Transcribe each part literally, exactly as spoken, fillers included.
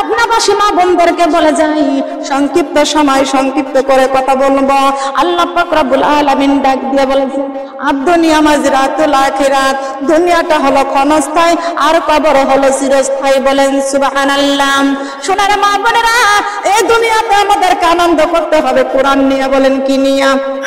পাবনাবাসী মা বোনদেরকে বলে যাই, সংক্ষিপ্ত সময় সংক্ষিপ্ত করে কথা বলবো। আল্লাহ পাক রব্বুল আলামিন ডাক দিয়ে বলেছেন, আদ-দুনিয়া মাযরাতুল আখিরাত, দুনিয়াটা হলো ক্ষণস্থায়ী আর কবর হলো চিরস্থায়ী। বলেন সুবহানাল্লাহ। সোনার মা বোনেরা, এই দুনিয়াতে আমাদেরকে আনন্দ করতে হবে কোরআন নিয়ে। বলেন কি নিয়ে?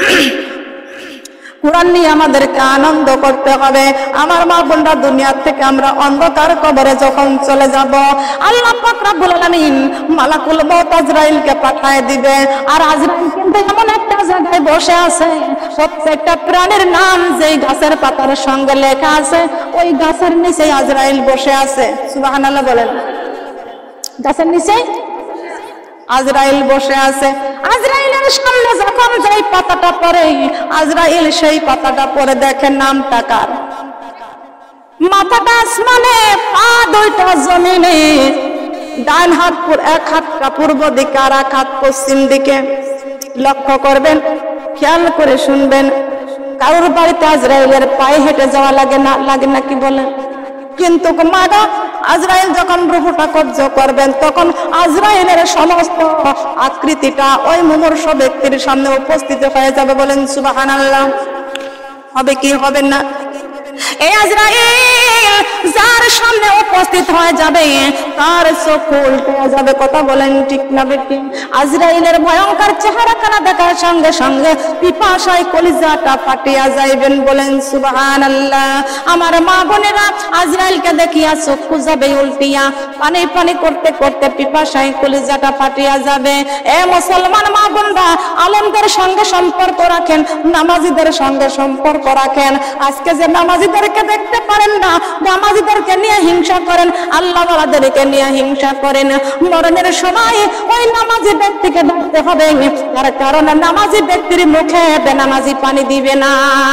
কোরআন নিয়ে আমাদেরকে আনন্দ করতে হবে। আমার মা বোনরা, দুনিয়া থেকে আমরা অন্ধকার কবরে যখন চলে যাব, আল্লাহ পাক রব্বুল আলামিন মালাকুল মউত আজরাইলকে পাঠিয়ে দিবে। আর আজরাইল কিন্তু এমন একটা জায়গায় বসে আছে, প্রত্যেকটা প্রাণীর নাম যেই গাছের পাতার সঙ্গে লেখা আছে, ওই গাছের নিচে আজরাইল বসে আছে। সুবহানাল্লাহ বলেন। গাছের নিচে আজরাইল বসে আছে। আজরাইলের সামনে যখন যেই পাতাটা পড়ে, আজরাইল সেই পাতাটা পড়ে দেখে নামটা কার। মাথাটা আসমানে, পা দুইটা জমিনে, ডান হাত এক হাত পূর্ব দিকে আর এক হাত পশ্চিম দিকে। লক্ষ্য করবেন, খেয়াল করে শুনবেন। কারোর বাড়িতে আজরাইলের পায়ে হেঁটে যাওয়া লাগে না? লাগে নাকি বলেন? কিন্তু মাগো, আজরাইল যখন রূহটা কব্জ করবেন, তখন আজরাইলের সমস্ত আকৃতিটা ওই মুমূর্ষ ব্যক্তির সামনে উপস্থিত হয়ে যাবে। বলেন সুবহানাল্লাহ। হবে কি হবে না? এই আজরাইল যার সামনে উপস্থিত হয়ে যাবে, তার চোখ উল্টে যাবে। কথা বলেন ঠিক না বেটি? আজরাইলের ভয়ঙ্কর চেহারাখানা দেখার সঙ্গে সঙ্গে পিপাসায় কলিজাটা ফাটিয়া যাইবেন। বলেন সুবহানাল্লাহ। আমার মা বোনেরা, আজরাইলকে দেখিয়া চক্ষু যাবে উল্টিয়া, পানি পানি করতে করতে পিপাসায় কলিজাটা ফাটিয়া যাবে। এ মুসলমান মা বোনরা, আলেমদের সঙ্গে সম্পর্ক রাখেন, নামাজিদের সঙ্গে সম্পর্ক রাখেন। আজকে যে নামাজিদেরকে দেখতে পারেন না, নামাজিদেরকে নিয়ে হিংসা করেন, আল্লাহ ওয়ালাদেরকে নিয়ে হিংসা করেন। মরণের সময় ওই নামাজি ব্যক্তিকে ডাকতে হবে, তার কারণ নামাজি ব্যক্তির মুখে বেনামাজি পানি দিবে না।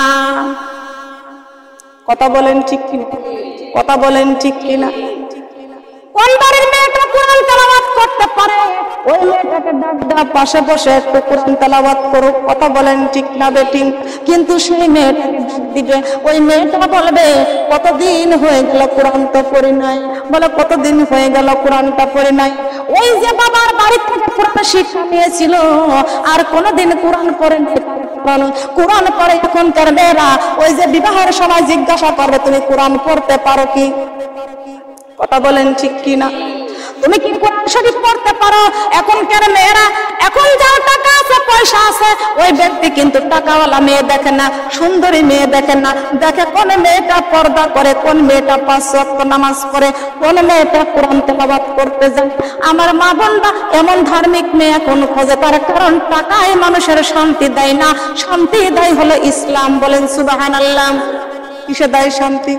কথা বলেন ঠিক কিনা? কথা বলেন ঠিক কিনা? কোন বাড়ির মেয়েটা কোরআন তেলাওয়াত করতে পারে, ওই মেয়েটাকে ডাক দাও, পাশে বসে একটু কোরআন তেলাওয়াত করুক। কথা বলেন ঠিক না বেটি? কিন্তু সেই মেয়েটাকে ডাক দিবে, ওই মেয়েটা বলবে, কতদিন হয়ে গেল কোরআন তো পড়ি নাই। বলে, কতদিন হয়ে গেল কোরআনটা পড়ি নাই? ওই যে বাবার বাড়ি থেকে কোরআন শিক্ষা নিয়েছিল, আর কোনোদিন কোরআন পড়ে নাই। কোরআন পড়ে এখনকার মেয়েরা ওই যে বিবাহের সময় জিজ্ঞাসা করবে, তুমি কোরআন পড়তে পারো কি? কথা বলেন ঠিক কিনা? তুমি কি কোরআন শরীফ পড়তে পারো? এখনকার মেয়েরা, এখন যার টাকা আছে, পয়সা আছে, ওই ব্যক্তি কিন্তু টাকাওয়ালা মেয়ে দেখে না, সুন্দরী মেয়ে দেখে না, দেখে কোন মেয়েটা পর্দা করে, কোন মেয়েটা পাঁচ ওয়াক্ত নামাজ পড়ে, কোন মেয়েটা কোরআন তেলাওয়াত করতে যায়। আমার মা বোনরা, এমন ধার্মিক মেয়ে এখন খোঁজে, তার কারণ টাকায় মানুষের শান্তি দেয় না, শান্তি দেয় হলো ইসলাম। বলেন সুবহানাল্লাহ। কিসে দেয় শান্তি?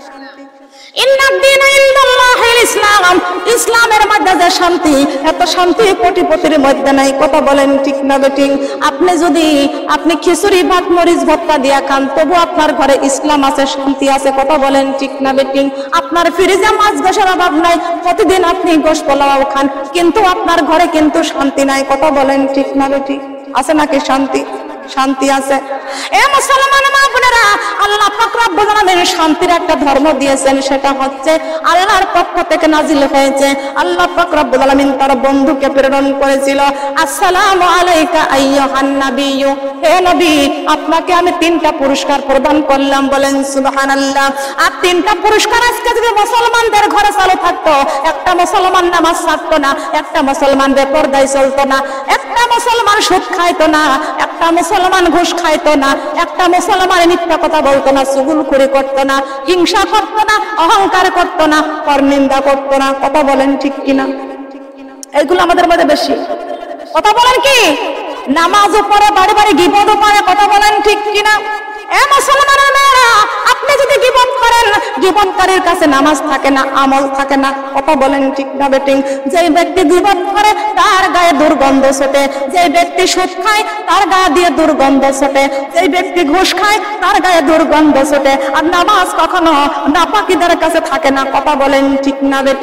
ইসলাম, ইসলামের মধ্যে যে শান্তি, এত শান্তি কোটিপতির মধ্যে নাই। কথা বলেন ঠিক না বেটি? আপনি যদি আপনি খিচুড়ি ভাত মরিচ ভর্তা দিয়া খান, তবু আপনার ঘরে ইসলাম আছে, শান্তি আছে। কথা বলেন ঠিক না বেটি? আপনার ফ্রিজে মাছ গোশের অভাব নাই, প্রতিদিন আপনি গোশ পোলাও খান, কিন্তু আপনার ঘরে কিন্তু শান্তি নাই। কথা বলেন ঠিক না বেটি? আছে নাকি শান্তি? শান্তি আছে। এ মুসলমান মা বোনেরা, আল্লাহ পাক রব্বুল আলামিন শান্তির একটা ধর্ম দিয়েছেন, সেটা হচ্ছে আল্লাহর পক্ষ থেকে নাজিল হয়েছে। আল্লাহ পাক রব্বুল আলামিন তার বন্ধুকে প্রেরণ করেছিল, আসসালামু আলাইকা আইয়ুহান নাবিয়্যু, হে নবী, আপনাকে আমি তিনটা পুরস্কার প্রদান করলাম। বলেন সুবহানাল্লাহ। আর তিনটা পুরস্কার আজকে যদি মুসলমানদের ঘরে চালু থাকতো, একটা মুসলমান নামাজ ছাড়তো না, একটা মুসলমান বেপরদায় চলতো না, একটা মুসলমান সুদ খাইতো না, একটা মুসলমান ঘুষ খাইতো না, একটা মুসলমান মিথ্যা কথা বলতো না, চুগলখড়ি করতো না, হিংসা করতো না, অহংকার করতো না, পরনিন্দা করতো না। কথা বলেন ঠিক কিনা? এইগুলো আমাদের মধ্যে বেশি। কথা বলেন কি? নামাজও পড়ে, বাড়ি বাড়ি গীবতও করে। কথা বলেন ঠিক কিনা? এ মুসলমানের মেয়েরা, আপনি যদি গীবত করেন, গীবতকারীর কাছে নামাজ থাকে না, আমল থাকে না। কথা বলেন ঠিক না বেটিং? যে ব্যক্তি গীবত করে, তার গায়ে দুর্গন্ধ ছোটে। যে ব্যক্তি সুদ খায়, তার গায়ে দিয়ে দুর্গন্ধ ছোটে। যে ব্যক্তি ঘুষ খায়, তার গায়ে দুর্গন্ধ ছোটে। আর নামাজ কখনো নাপাকিদের কাছে থাকে না। কথা বলেন ঠিক না বেটিং?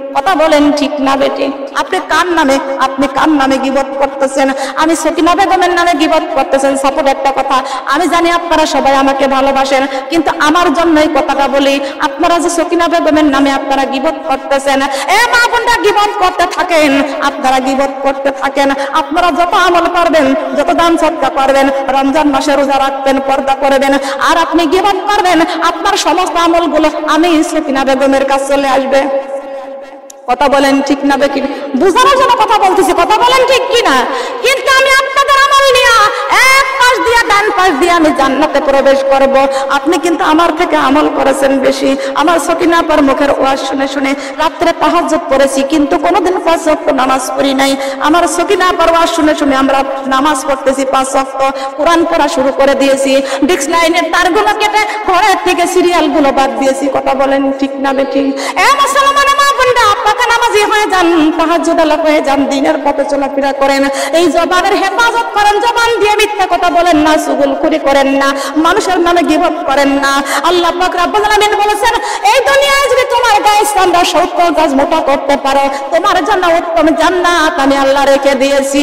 কথা বলেন ঠিক না বেটি? আপনি কার নামে আপনি কার নামে গীবত করতেছেন? আমি সকিনা বেগমের নামে গীবত করতেছেন। সাপোর্ট একটা কথা, আমি জানি আপনারা সবাই আমাকে ভালোবাসেন, কিন্তু আমার জন্য এই কথাটা বলি, আপনারা যে সকিনা বেগমের নামে আপনারা গীবত করতেছেন, এ মা বোনরা গীবত করতে থাকেন, আপনারা গীবত করতে থাকেন। আপনারা যত আমল করবেন, যত দান সদকা করবেন, রমজান মাসে রোজা রাখবেন, পর্দা করবেন, আর আপনি গীবত করবেন, আপনার সমস্ত আমলগুলো আমি সকিনা বেগমের কাছে চলে আসবে। কথা বলেন ঠিক না বেটি? বুঝানোর জন্য কথা বলতেছি, কথা বলেন ঠিক কিনা? কিন্তু আমি আপনাদের আমল নিয়ে এক পাশ দিয়ে ডান পাশ দিয়ে আমি জান্নাতে প্রবেশ করব। আপনি কিন্তু আমার থেকে আমল করেছেন বেশি। আমার সকিনা আপার মুখের ওয়াজ শুনে শুনে রাত্রে তাহাজ্জুদ পড়েছি, কিন্তু কোনোদিন পাঁচ ওয়াক্ত নামাজ পড়ি নাই। আমার সকিনা আপার ওয়াজ শুনে শুনে আমরা নামাজ পড়তেছি, পাঁচ ওয়াক্ত কোরআন পড়া শুরু করে দিয়েছি, ডিক্স লাইনের তারগুলো কেটে ঘরের থেকে সিরিয়ালগুলো বাদ দিয়েছি। কথা বলেন ঠিক না বেটি? এ মুসলমানের মা বোনরা, আপনাকে নামাজি হয়ে যান, তাহাজ্জুদ আল্লাহ হয়ে যান, দিনের পথে চলাফেরা করেন, এই জবানের হেফাজত করেন, জবান দিয়ে মিথ্যা কথা বলেন না, চুগলখুরি করেন না, মানুষের নামে গীবত করেন না। আল্লাহ পাক রব্বুল আলামিন বলেছেন, এই দুনিয়ায় যদি তোমার গায়ে চামড়া সত্তর গজ মোটা করতে পারো, তোমার জন্য উত্তম জান্নাত আমি আল্লাহ রেখে দিয়েছি।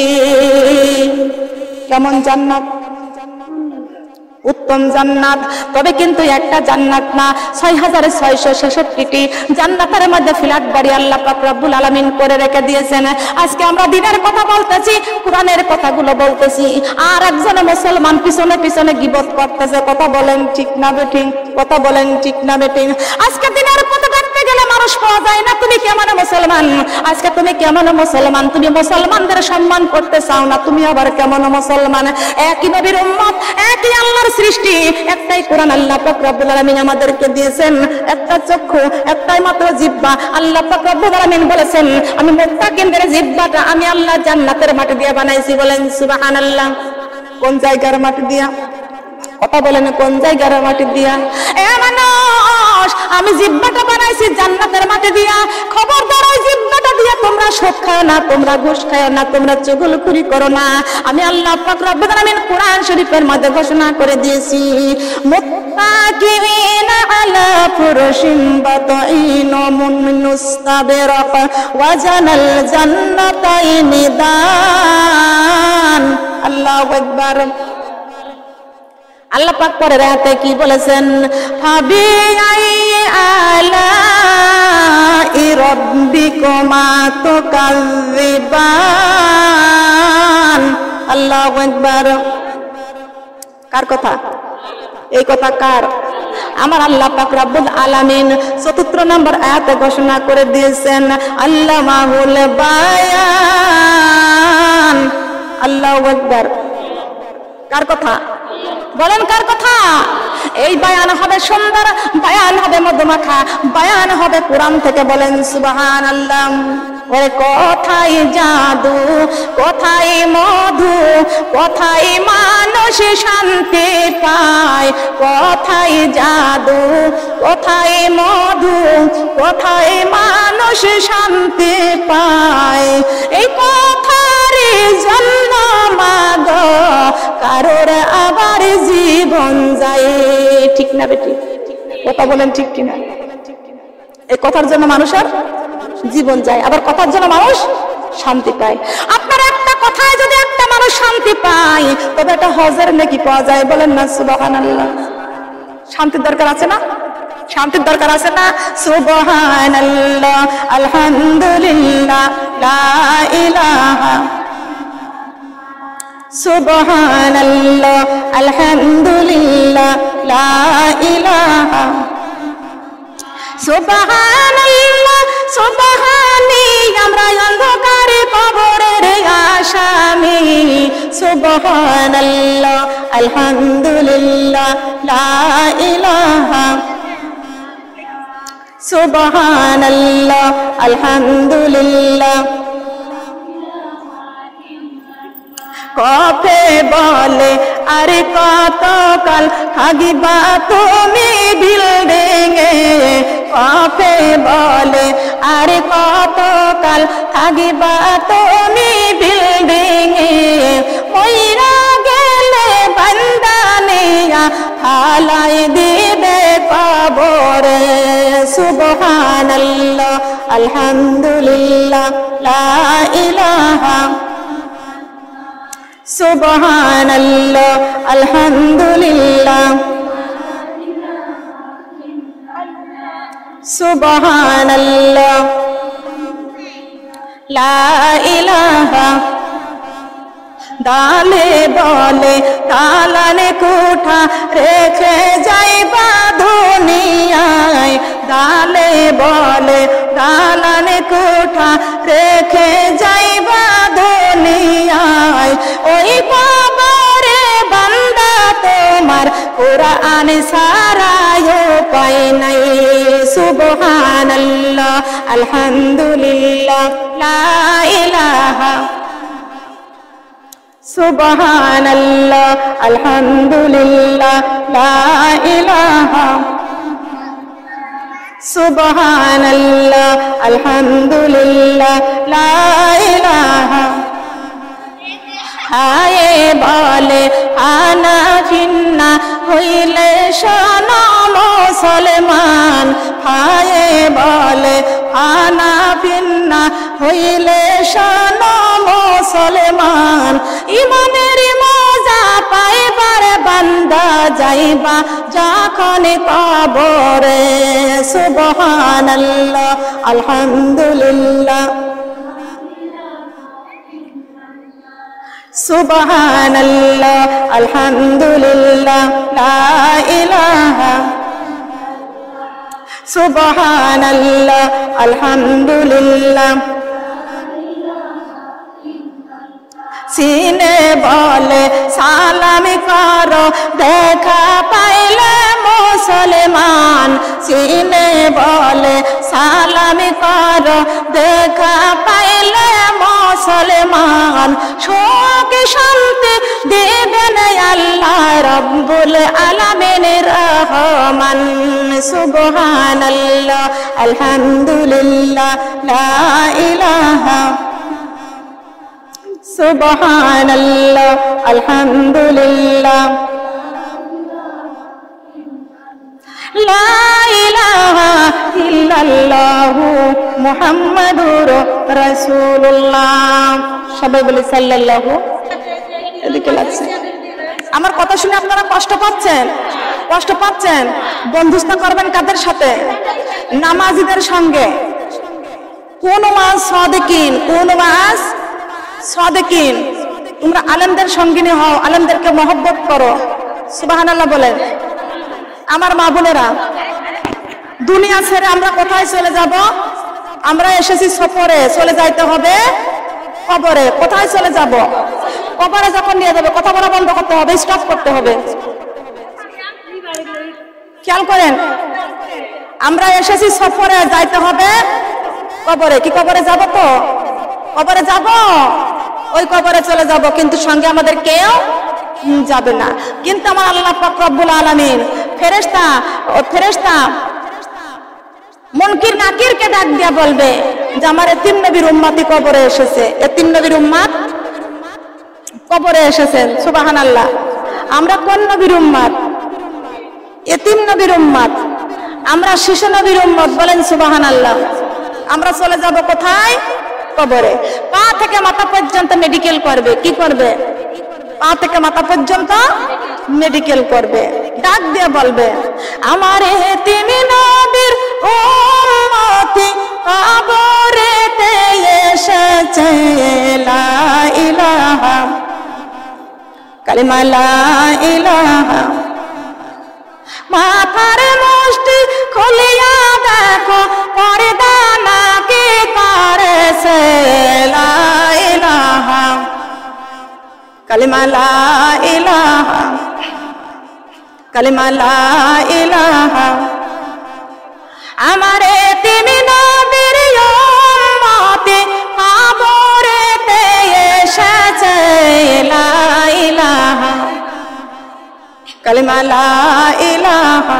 কেমন জান্নাত? উত্তম জান্নাত। তবে কিন্তু একটা জান্নাত না, ছয় হাজার ছয়শো ছেষট্টিটি জান্নাতের মধ্যে ফ্ল্যাট বাড়ি আল্লাহ পাক রব্বুল আলামিন করে রেখে দিয়েছেন। আজকে আমরা দিনের কথা বলতেছি, কোরআনের কথাগুলো বলতেছি, আর একজন মুসলমান পিছনে পিছনে গীবত করতেছে। কথা বলেন ঠিক না বেটি? কথা বলেন ঠিক না বেটি? আজকে দিনের কথা দেখতে গেলে মানুষ পাওয়া যায় না। তুমি কেমন মুসলমান? আজকে তুমি কেমন মুসলমান? তুমি মুসলমানদের সম্মান করতে চাও না, তুমি আবার কেমন মুসলমান? একই নবীর উম্মত, একই আল্লাহর সৃষ্টি, একটাই কোরআন আল্লাহ পাক রব্বুল আলামিন আমাদেরকে দিয়েছেন, একটা চক্ষু, একটাই মাত্র জিহ্বা। আল্লাহ পাক রব্বুল আলামিন বলেছেন, আমি মুত্তাকিনদের জিহ্বাটা আমি আল্লাহ জান্নাতের মাটি দিয়ে বানাইছি। বলেন সুবহানাল্লাহ। কোন জায়গার মাটি দিয়া? কথা বলেন, কোন জায়গার মাটি দিয়া? এ মানুষ, আমি জিহ্বাটা বানাইছি জান্নাতের মাটি দিয়া। খবরদার ওই জিহ্বাটা দিয়া তোমরা সুদ খাও না, তোমরা ঘুষ খাও না, তোমরা চুগলখুরি করো না। আমি আল্লাহ পাক রব্বুল আলামিন কোরআন শরীফের মধ্যে ঘোষণা করে দিয়েছি, মুত্তাকিনা আলা ফুরশিন বাতাইন মুনস্তাবিরাক ওয়া জানাল জান্নাতাইনি দান। আল্লাহু আকবার। আল্লাহ পাক পরের আয়াতে কি বলেছেন? ফাবি আলাই রাব্বিকুমা তুকাযযিবান। আল্লাহু আকবার। কার কথা? এই কথা কার? আমার আল্লাহ পাক রব্বুল আলামিন চতুর্থ নম্বর আয়াতে ঘোষণা করে দিয়েছেন, আল্লামাহুল বায়ান। আল্লাহু আকবার। কার কথা? বলেন কার কথা? এই বায়ান হবে সুন্দর, বায়ান হবে মধুমাখা, বায়ান হবে কোরআন থেকে। বলেন সুবহানাল্লাহ। ওরে কোথায় জাদু, কোথায় মধু, কোথায় মানুষ শান্তি পায়, কোথায় জাদু, কোথায় মধু, কোথায় মানুষ শান্তি পায়, এই কথার জন্য মাগো কারোর আবার জীবন যায়। ঠিক না বেটি? কথা বলেন ঠিক কিনা? এই কথার জন্য মানুষের জীবন যায়, আবার কথার জন্য মানুষ শান্তি পায়। আপনার একটা কথায় যদি একটা মানুষ শান্তি পায়, তবে একটা হজের নেকি পাওয়া যায়। বলেন না সুবহানাল্লাহ। শান্তির দরকার আছে না? শান্তির দরকার আছে না? সুবহানাল্লাহ, আলহামদুলিল্লাহ, লা ইলাহা, সুবহানাল্লাহ, আলহামদুলিল্লাহ, লা ইলাহা, সুবহানাল্লাহ, সুবহানি। আমরা অন্ধকারে কবরের আসামি। সুবহানাল্লাহ, আলহামদুলিল্লাহ, লা ইলাহা, সুবহানাল্লাহ, আলহামদুলিল্লাহ। কফে বলে আরে কতকাল থাকিবা তুমি বিল্ডিংয়ে, কফে বলে আরে কতকাল থাকিবা তুমি বিল্ডিংয়ে, মইরা গেলে বান্দানিয়া ফালাই দিবে কবরে সুবহানাল্লাহ আলহামদুলিল্লাহ লা ইলাহা সুবহানাল্লাহ আলহামদুলিল্লাহ সুবহানাল্লাহ লা ইলাহা দালে বলে দালানে কোঠা রেখে যাইবা দুনিয়ায় দালে বলে দালানে কোঠা রেখে যাইবা দুনিয়ায় ওই কবরে বান্দা তোমার কুরআন সারায় পায় নাই সুবহানাল্লাহ আলহামদুলিল্লাহ লা ইলাহা সুবহানাল্লাহ আলহামদুলিল্লাহ লা ইলাহা সুবহানাল্লাহ আলহামদুলিল্লাহ লা ইলাহা হায়ে বলে আনা ফিন্না হইলে শোনো মুসলমান হায়ে বলে আনা ফিন্না হইলে শোনো মুসলমান ইমানের মজা পাইবার বান্দা যাইবা যখন কবরে সুবহানাল্লাহ আলহামদুলিল্লাহ সুবহানাল্লাহ আলহামদুলিল্লাহ লা ইলাহা সুবহানাল্লাহ আলহামদুলিল্লাহ সিনে বলে সালামি করো দেখা পাইলে মুসলমান সিনে বলে সালামি করো দেখা পাইলে মুসলমান সুখ শান্তি দেবেন আল্লাহ রব্বুল আলামিন রহমান সুবহানাল্লাহ আলহামদুলিল্লাহ লা ইলাহা সুবহানাল্লাহ আলহামদুলিল্লাহ লা ইলাহা ইল্লাল্লাহু মুহাম্মাদুর রাসূলুল্লাহ সবাই বলি সাল্লাল্লাহু এদিকে লাগছে আমার কথা শুনে আপনারা কষ্ট পাচ্ছেন কষ্ট পাচ্ছেন বন্ধুত্ব করবেন কাদের সাথে নামাজীদের সঙ্গে কোন ওয়াজ সাদিকিন কোন ওয়াজ সাদিকিন তোমরা আলেমদের সঙ্গিনী হও আলেমদেরকে মহব্বত করো সুবহানাল্লাহ বলেন আমার মা বোনেরা দুনিয়া ছেড়ে আমরা কোথায় চলে যাব আমরা এসেছি সফরে চলে যাইতে হবে কবরে কোথায় চলে যাব কবরে যখন নিয়ে যাবে কথা বলা বন্ধ করতে হবে স্টপ করতে হবে খেয়াল করেন আমরা এসেছি সফরে যাইতে হবে কবরে কি কবরে যাব তো কবরে যাব ওই কবরে চলে যাব কিন্তু সঙ্গে আমাদের কেউ যাবে না কিন্তু আমার আল্লাহ পাক রব্বুল আলামিন ফেরেশতা ও ফেরেশতা মুনকির নাকিরকে ডাক দিয়া বলবে যে আমার এতিম নবীর উম্মতি কবরে এসেছে এতিম নবীর উম্মত কবরে এসেছেন সুবহানাল্লাহ আমরা কোন নবীর উম্মত এতিম নবীর উম্মত আমরা শিশু নবীর উম্মত বলেন সুবহানাল্লাহ আমরা চলে যাব কোথায় কবরে পা থেকে মাথা পর্যন্ত মেডিকেল করবে কি করবে পা থেকে মাথা পর্যন্ত মেডিকেল করবে ডাক দিয়ে বলবে আমার এতিম নবীর উম্মতি কবরেতে এসেছে লা ইলাহা কালিমা লা ইলাহা মাথার মুষ্টি খুলিয়া দেখো পর্দা নাকি করেছে লা ইলাহা কালিমা লা ইলাহা কালিমা লা ইলাহা আমার এতিম নবীর উম্মতি কবরেতে এসেছে লা ইলাহা কালিমা লা ইলাহা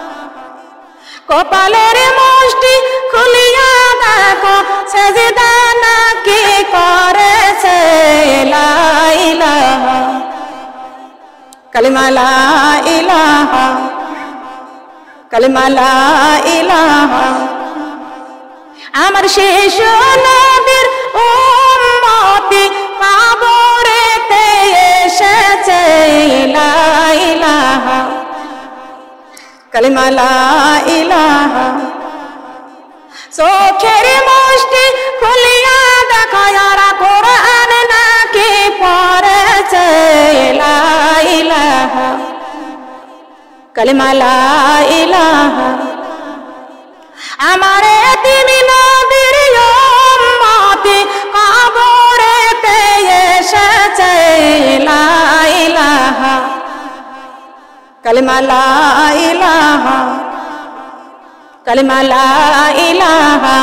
কপালের মুষ্টি খুলিয়া দেখো সেজদা নাকি করেছে লা ইলাহা কালিমা লা ইলাহা, কালিমা লা ইলাহা। আমার শিশু নবীর উম্মতি কবরেতে এসেছে লা ইলাহা, কালিমা লা ইলাহা। চোখের মুষ্টি খুলিয়া দেখো যারা কোরআন নাকি পড়েছে লা ইলাহা, কালিমা লা ইলাহা। আমার এতিম নবীর উম্মতি কবরেতে এসেছে লা ইলাহা, কালিমা লা ইলাহা, কালিমা লা ইলাহা।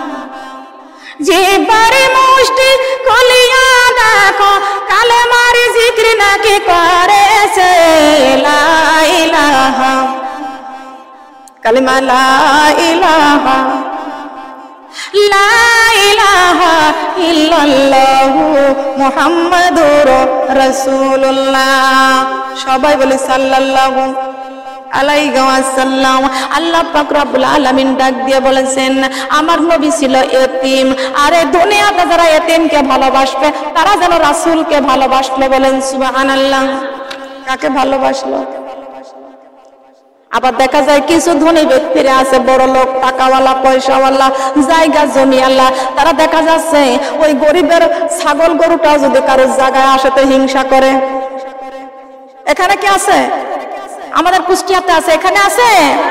জিহ্বার মুষ্টি খুলিয়া দেখো কালেমার জিক্র নাকি করেছে লা ইলাহা, কালিমা লা ইলাহা। লা ইলাহা ইল্লাল্লাহু মুহাম্মাদুর রাসূলুল্লাহ। সবাই বলি সাল্লাল্লাহু আলাইহি ওয়াসাল্লাম। আল্লাহ পাক রব্বুল আলামিন ডাক দিয়ে বলেছেন আমার নবী ছিল এতিম, আর এই দুনিয়াতে যারা এতিমকে ভালোবাসবে তারা যেন রাসূলকে ভালোবাসলো। বলেন সুবহানাল্লাহ। কাকে ভালোবাসলো? আবার দেখা যায় কিছু ধনী ব্যক্তিরা আছে, বড় লোক, টাকাওয়ালা, পয়সাওয়ালা, জায়গা জমি আল্লাহ, তারা দেখা যাচ্ছে ওই গরিবের ছাগল গরুটা যদি কারোর জায়গায় আসে তো হিংসা করে। এখানে কি আছে? আমাদের কুষ্টিয়াতে আছে, এখানে আছে।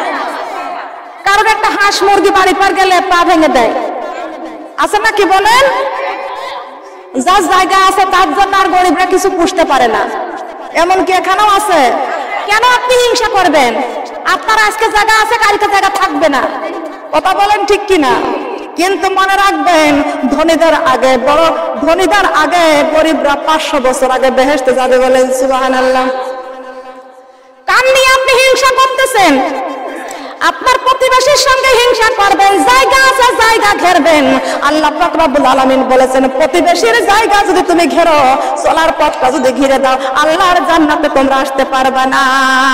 কারোর একটা হাঁস মুরগি বাড়ি পার গেলে পা ভেঙে দেয়, আছে না? কি বলেন? যার জায়গা আছে তার জন্য আর গরিবরা কিছু পুষতে পারে না, এমনকি এখানেও আছে। কেন আপনি হিংসা করবেন? আপনার আজকে জায়গা আছে, কালকে জায়গা থাকবে না। কথা বলেন ঠিক কিনা? কিন্তু মনে রাখবেন ধনীদের আগে, বড় ধনীদের আগে গরিবরা পাঁচশো বছর আগে বেহেশতে যাবে। বলেন সুবহানাল্লাহ। কান নিয়ে আপনি হিংসা করতেছেন, আপনার প্রতিবেশীর সঙ্গে হিংসা করবেন, জায়গা আছে জায়গা ঘেরবেন। আল্লাহ পাক রব্বুল আলামিন বলেছেন প্রতিবেশীর জায়গা যদি তুমি ঘেরো, চলার পথটা যদি ঘিরে দাও, আল্লাহর জান্নাতে তোমরা আসতে পারবে না।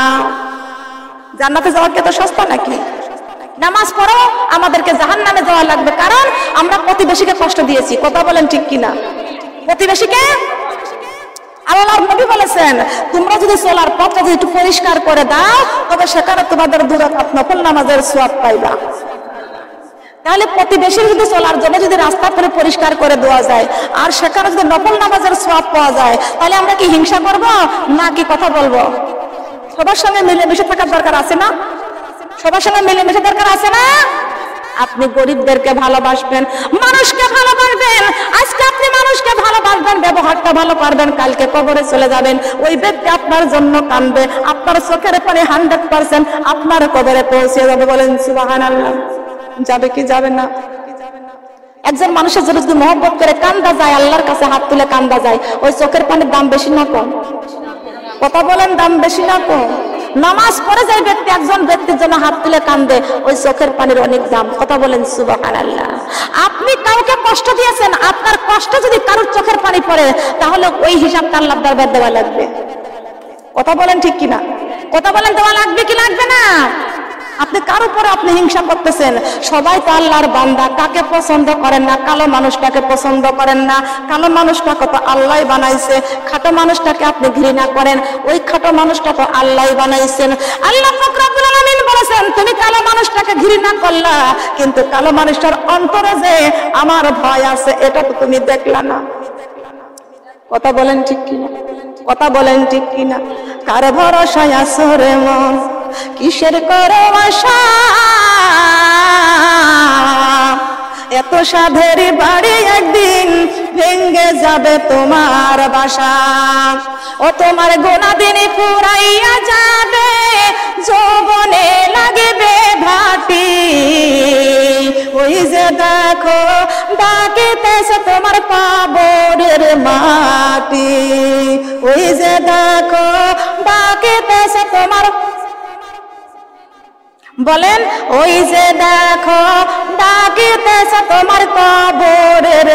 জান্নাতে যাওয়া কি তো সস্তা নাকি? নামাজ পড়ো, আমাদেরকে জাহান্নামে যাওয়া লাগবে, কারণ আমরা প্রতিবেশীকে কষ্ট দিয়েছি। কথা বলেন ঠিক কিনা? প্রতিবেশীকে আল্লাহর নবী বলেছেন তোমরা যদি চলার পথটা যদি একটু পরিষ্কার করে দাও, তবে সেখানে তোমাদের দুই রাকাত নফল নামাজের সওয়াব পাইবা। তাহলে প্রতিবেশীর যদি চলার জন্য যদি রাস্তা করে পরিষ্কার করে দেওয়া যায়, আর সেখানে যদি নফল নামাজের সওয়াব পাওয়া যায়, তাহলে আমরা কি হিংসা করব নাকি কথা বলবো? সবার সঙ্গে মিলেমিশে থাকার দরকার আছে না? সবার সঙ্গে মিলেমিশে দরকার আছে না? আপনি গরিবদেরকে ভালোবাসবেন, মানুষকে ভালোবাসবেন। আজকে আপনি মানুষকে ভালোবাসবেন, ব্যবহারটা ভালো করবেন, কালকে কবরে চলে যাবেন, ওই ব্যক্তি আপনার জন্য কাঁদবে, আপনার চোখের পানি হান্ড্রেড পার্সেন্ট আপনার কবরে পৌঁছে যাবে। বলেন সুবহানাল্লাহ। যাবে কি যাবে না? একজন মানুষের জন্য যদি মহব্বত করে কান্দা যায়, আল্লাহর কাছে হাত তুলে কান্দা যায়, ওই চোখের পানির দাম বেশি না কম? কথা বলেন, দাম বেশি না কম? নামাজ পড়ে যায় ব্যক্তি, একজন ব্যক্তির জন্য হাত তুলে কান্দে, ওই চোখের পানির অনেক দাম। কথা বলেন সুবহানাল্লাহ। আপনি কাউকে কষ্ট দিয়েছেন, আপনার কষ্ট যদি কারোর চোখের পানি পড়ে, তাহলে ওই হিসাবটা আল্লাহর দরবারে দেওয়া লাগবে। কথা বলেন ঠিক কিনা? কথা বলেন, দেওয়া লাগবে কি লাগবে না? আপনি কার উপরে আপনি হিংসা করতেছেন? সবাই তো আল্লাহর বান্দা। কাকে পছন্দ করেন না? কালো মানুষটাকে পছন্দ করেন না। কালো মানুষটাকে তো আল্লাহ বানাইছে। খাটো মানুষটাকে আপনি ঘৃণা করেন, ওই খাটো মানুষটা তো আল্লাহ বানাইছেন। আল্লাহ পাক রব্বুল আলামিন বলেছেন তুমি কালো মানুষটাকে ঘৃণা করলা, কিন্তু কালো মানুষটার অন্তরে যে আমার ভয় আছে এটা তো তুমি দেখলা না। কথা বলেন ঠিক কিনা? কথা বলেন ঠিক কিনা? কার ভরসায় আছো রে মন, কিসের করো আশা? এত সাধের বাড়ি একদিন ভেঙ্গে যাবে তোমার বাসা। ও তোমার গোনা দিনে পুরাইয়া যাবে, যৌবনে লাগবে ভাটি। ওই যে দেখো ডাকিতেছে তোমার কবরের মাটি। ওই যে দেখো ডাকিতেছে তোমার, বলেন ওই যে দেখো ডাকিতেছে তোমার কবরের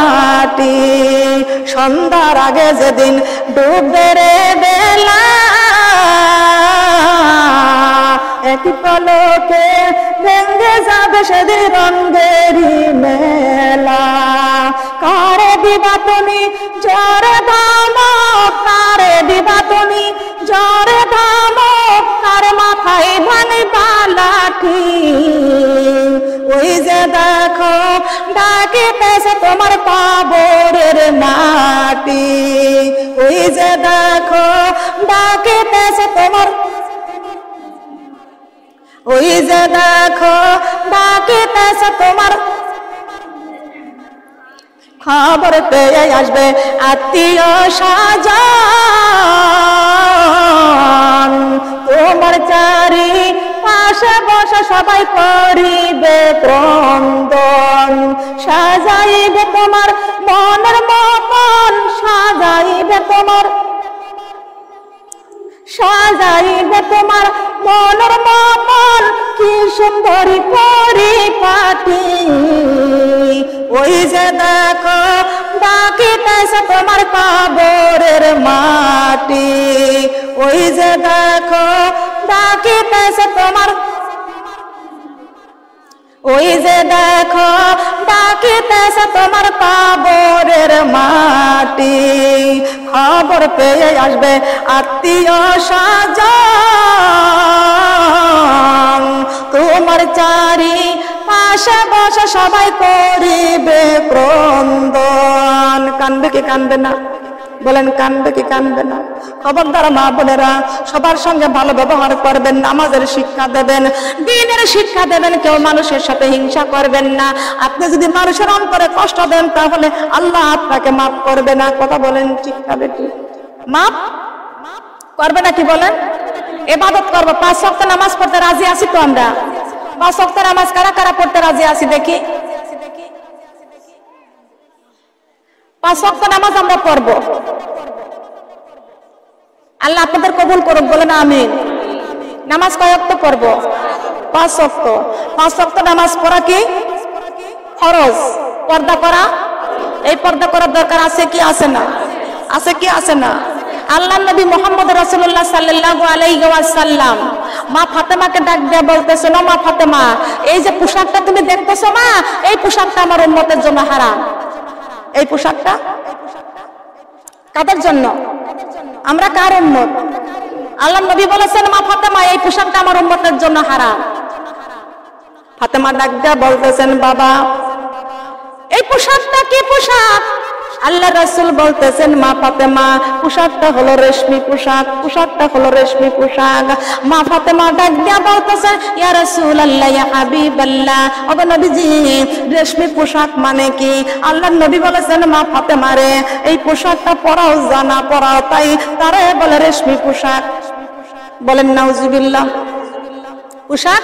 মাটি। সন্ধ্যার আগে যেদিন ডুববে রে বেলা, একই পলকে ভেঙে যাবে সেদিন রঙেরই মেলা। কারে দিবা তুমি জরে ধামক, কারে দিবা তুমি জরে ধামক, কার মাথায় ভাঙিবা লাঠি। ওই যে দেখো ডাকিতেছে তোমার কবরের মাটি, ওই যে দেখো ডাকিতেছে তোমার, ওই যে দেখো ডাকিতেছে তোমার। খবর পেয়ে আসবে আত্মীয় স্বজন, তোমার চারি পাশে বসে সবাই করিবে ক্রন্দন। সাজাইবে তোমার মনের মতন, সাজাইবে তোমার, সাজাইবে তোমার মনের মতন, কি সুন্দরী পরিপাটি। ওই যে দেখো ডাকিতেছে তোমার কবরের মাটি, ওই যে দেখো ডাকিতেছে তোমার, ওই যে দেখো ডাকিতেছে তোমার কবরের মাটি। খবর পেয়ে আসবে আত্মীয় স্বজন, তোমার চারি পাশে বসে সবাই করিবে ক্রন্দন। কানবে কি কানবে না বলেন? কানবে কি কানবে না? খবরদার মা বোনেরা, সবার সঙ্গে ভালো ব্যবহার করবেন, নামাজের শিক্ষা দেবেন, দ্বীনের শিক্ষা দেবেন, কেউ মানুষের সাথে হিংসা করবেন না। আপনি যদি মানুষের অন্তরে কষ্ট দেন তাহলে আল্লাহ আপনাকে মাফ করবে না। কথা বলেন ঠিক না বেটি? মাফ করবে না কি বলেন? ইবাদত করবো, পাঁচ ওয়াক্ত নামাজ পড়তে রাজি আছি তো আমরা? পাঁচ ওয়াক্ত নামাজ কারা কারা পড়তে রাজি আছি দেখি? পাঁচ ওয়াক্ত নামাজ আমরা পড়বো, আল্লাহ আপনাদের কবুল করুক, বলেন আমিন। নামাজ কয় ওয়াক্ত পড়বো? পাঁচ ওয়াক্ত। পাঁচ ওয়াক্ত নামাজ পড়া কি ফরজ, পর্দা করা, এই পর্দা করার দরকার আছে কি আছে না? আছে কি আছে না? আল্লাহ নবী মুহাম্মদ রাসূলুল্লাহ সাল্লাল্লাহু আলাইহি ওয়াসাল্লাম মা ফাতেমাকে ডাক দিয়ে বলতেছেন, ও মা ফাতেমা, এই যে পোশাকটা তুমি দেখতেছো মা, এই পোশাকটা আমার উম্মতের জন্য হারাম। এই পোশাকটা কাদের জন্য? আমরা কার উম্মত? আল্লাহ নবী বলেছেন, মা ফাতেমা, এই পোশাকটা আমার উম্মতের জন্য হারাম। ফাতেমা ডাক দিয়া বলতেছেন, বাবা এই পোশাকটা কি পোশাক? আল্লাহ রাসূল বলতেছেন, মা ফাতেমা, পোশাকটা হলো রেশমি পোশাক, পোশাকটা হলো রেশমি পোশাক। মা ফাতেমা ডাক দিয়া বলতেছেন, ইয়া রাসূলুল্লাহ, ইয়া হাবিবাল্লাহ, ও নবীজি, রেশমি পোশাক মানে কি? আল্লাহ নবী বলেছেন, মা ফাতেমা রে, এই পোশাকটা পরাও জানা পরাও, তাই তারে বলে রেশমি পোশাক। বলেন নাউজুবিল্লাহ। পোশাক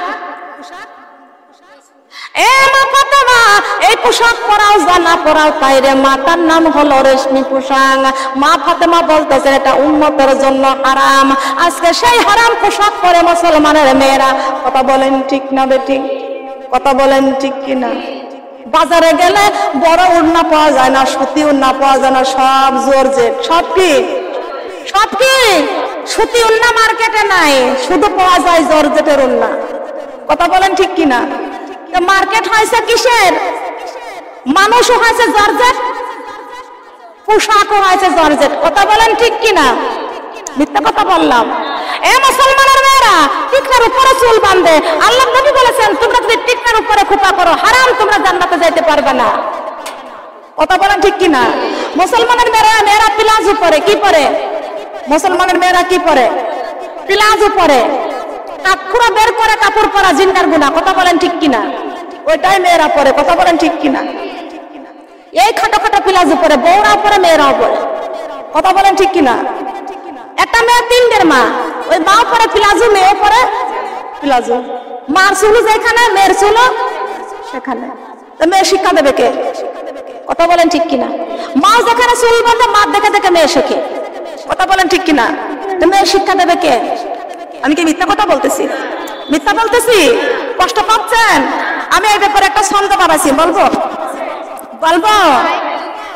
এ মা ফাতেমা, এই পোশাক পরাও জানা পরাও, তাই রে মা, তার নাম হলো রেশমি পোশাক। মা ফাতেমা বলতেছে এটা উম্মতের জন্য হারাম। আজকে সেই হারাম পোশাক পরে মুসলমানের মেয়েরা। কথা বলেন ঠিক না বেটি? কথা বলেন ঠিক কিনা? বাজারে গেলে বড় ওড়না পাওয়া যায় না, সুতি ওড়না পাওয়া যায় না, সব জর্জেট। সব কি? সব কি? সুতি ওড়না মার্কেটে নাই, শুধু পাওয়া যায় জর্জেটের ওড়না। কথা বলেন ঠিক কিনা? মার্কেট হয়েছে কিসের? মানুষও হয়েছে জর্জেট, পোশাকও হয়েছে জর্জেট। কথা বলেন ঠিক কিনা? মিথ্যা কথা বললাম? এ মুসলমানের মেয়েরা, টিকনার উপরে চুল বাঁধে। আল্লাহ নবী বলেছেন, তোমরা যদি টিকনার উপরে খোপা করো, হারাম, তোমরা জান্নাতে যাইতে পারবে না। কথা বলেন ঠিক কিনা? মুসলমানের মেয়েরা মেয়েরা প্লাজো পরে। কি পরে? মুসলমানের মেয়েরা কি পরে? প্লাজো পরে। কাপড় বের করে কাপড় পরা জিন্নার গুনাহ। কথা বলেন ঠিক কিনা? ওইটাই মেয়েরা পরে। কথা বলেন ঠিক কিনা? এই খাটো খাটো প্লাজো পরে বউরাও পরে, মেয়েরাও পরে। কথা বলেন ঠিক কিনা? একটা মেয়ে তিনটের মা, ওই মাও পরে প্লাজো, মেয়েও পরে প্লাজো। মার চুলো যেখানে, মেয়ের চুলো সেখানে। মেয়ে শিক্ষা দেবে কে? কথা বলেন ঠিক কিনা? মা যেখানে চুল বাঁধে, মা দেখে দেখে মেয়ে শেখে। কথা বলেন ঠিক কিনা? মেয়ে শিক্ষা দেবে কে? আমি কি মিথ্যা কথা বলতেছি? মিথ্যা বলতেছি? কষ্ট পাচ্ছেন? আমি এই ব্যাপারে একটা ছন্দ বানাইছি, বলবো? বলবো?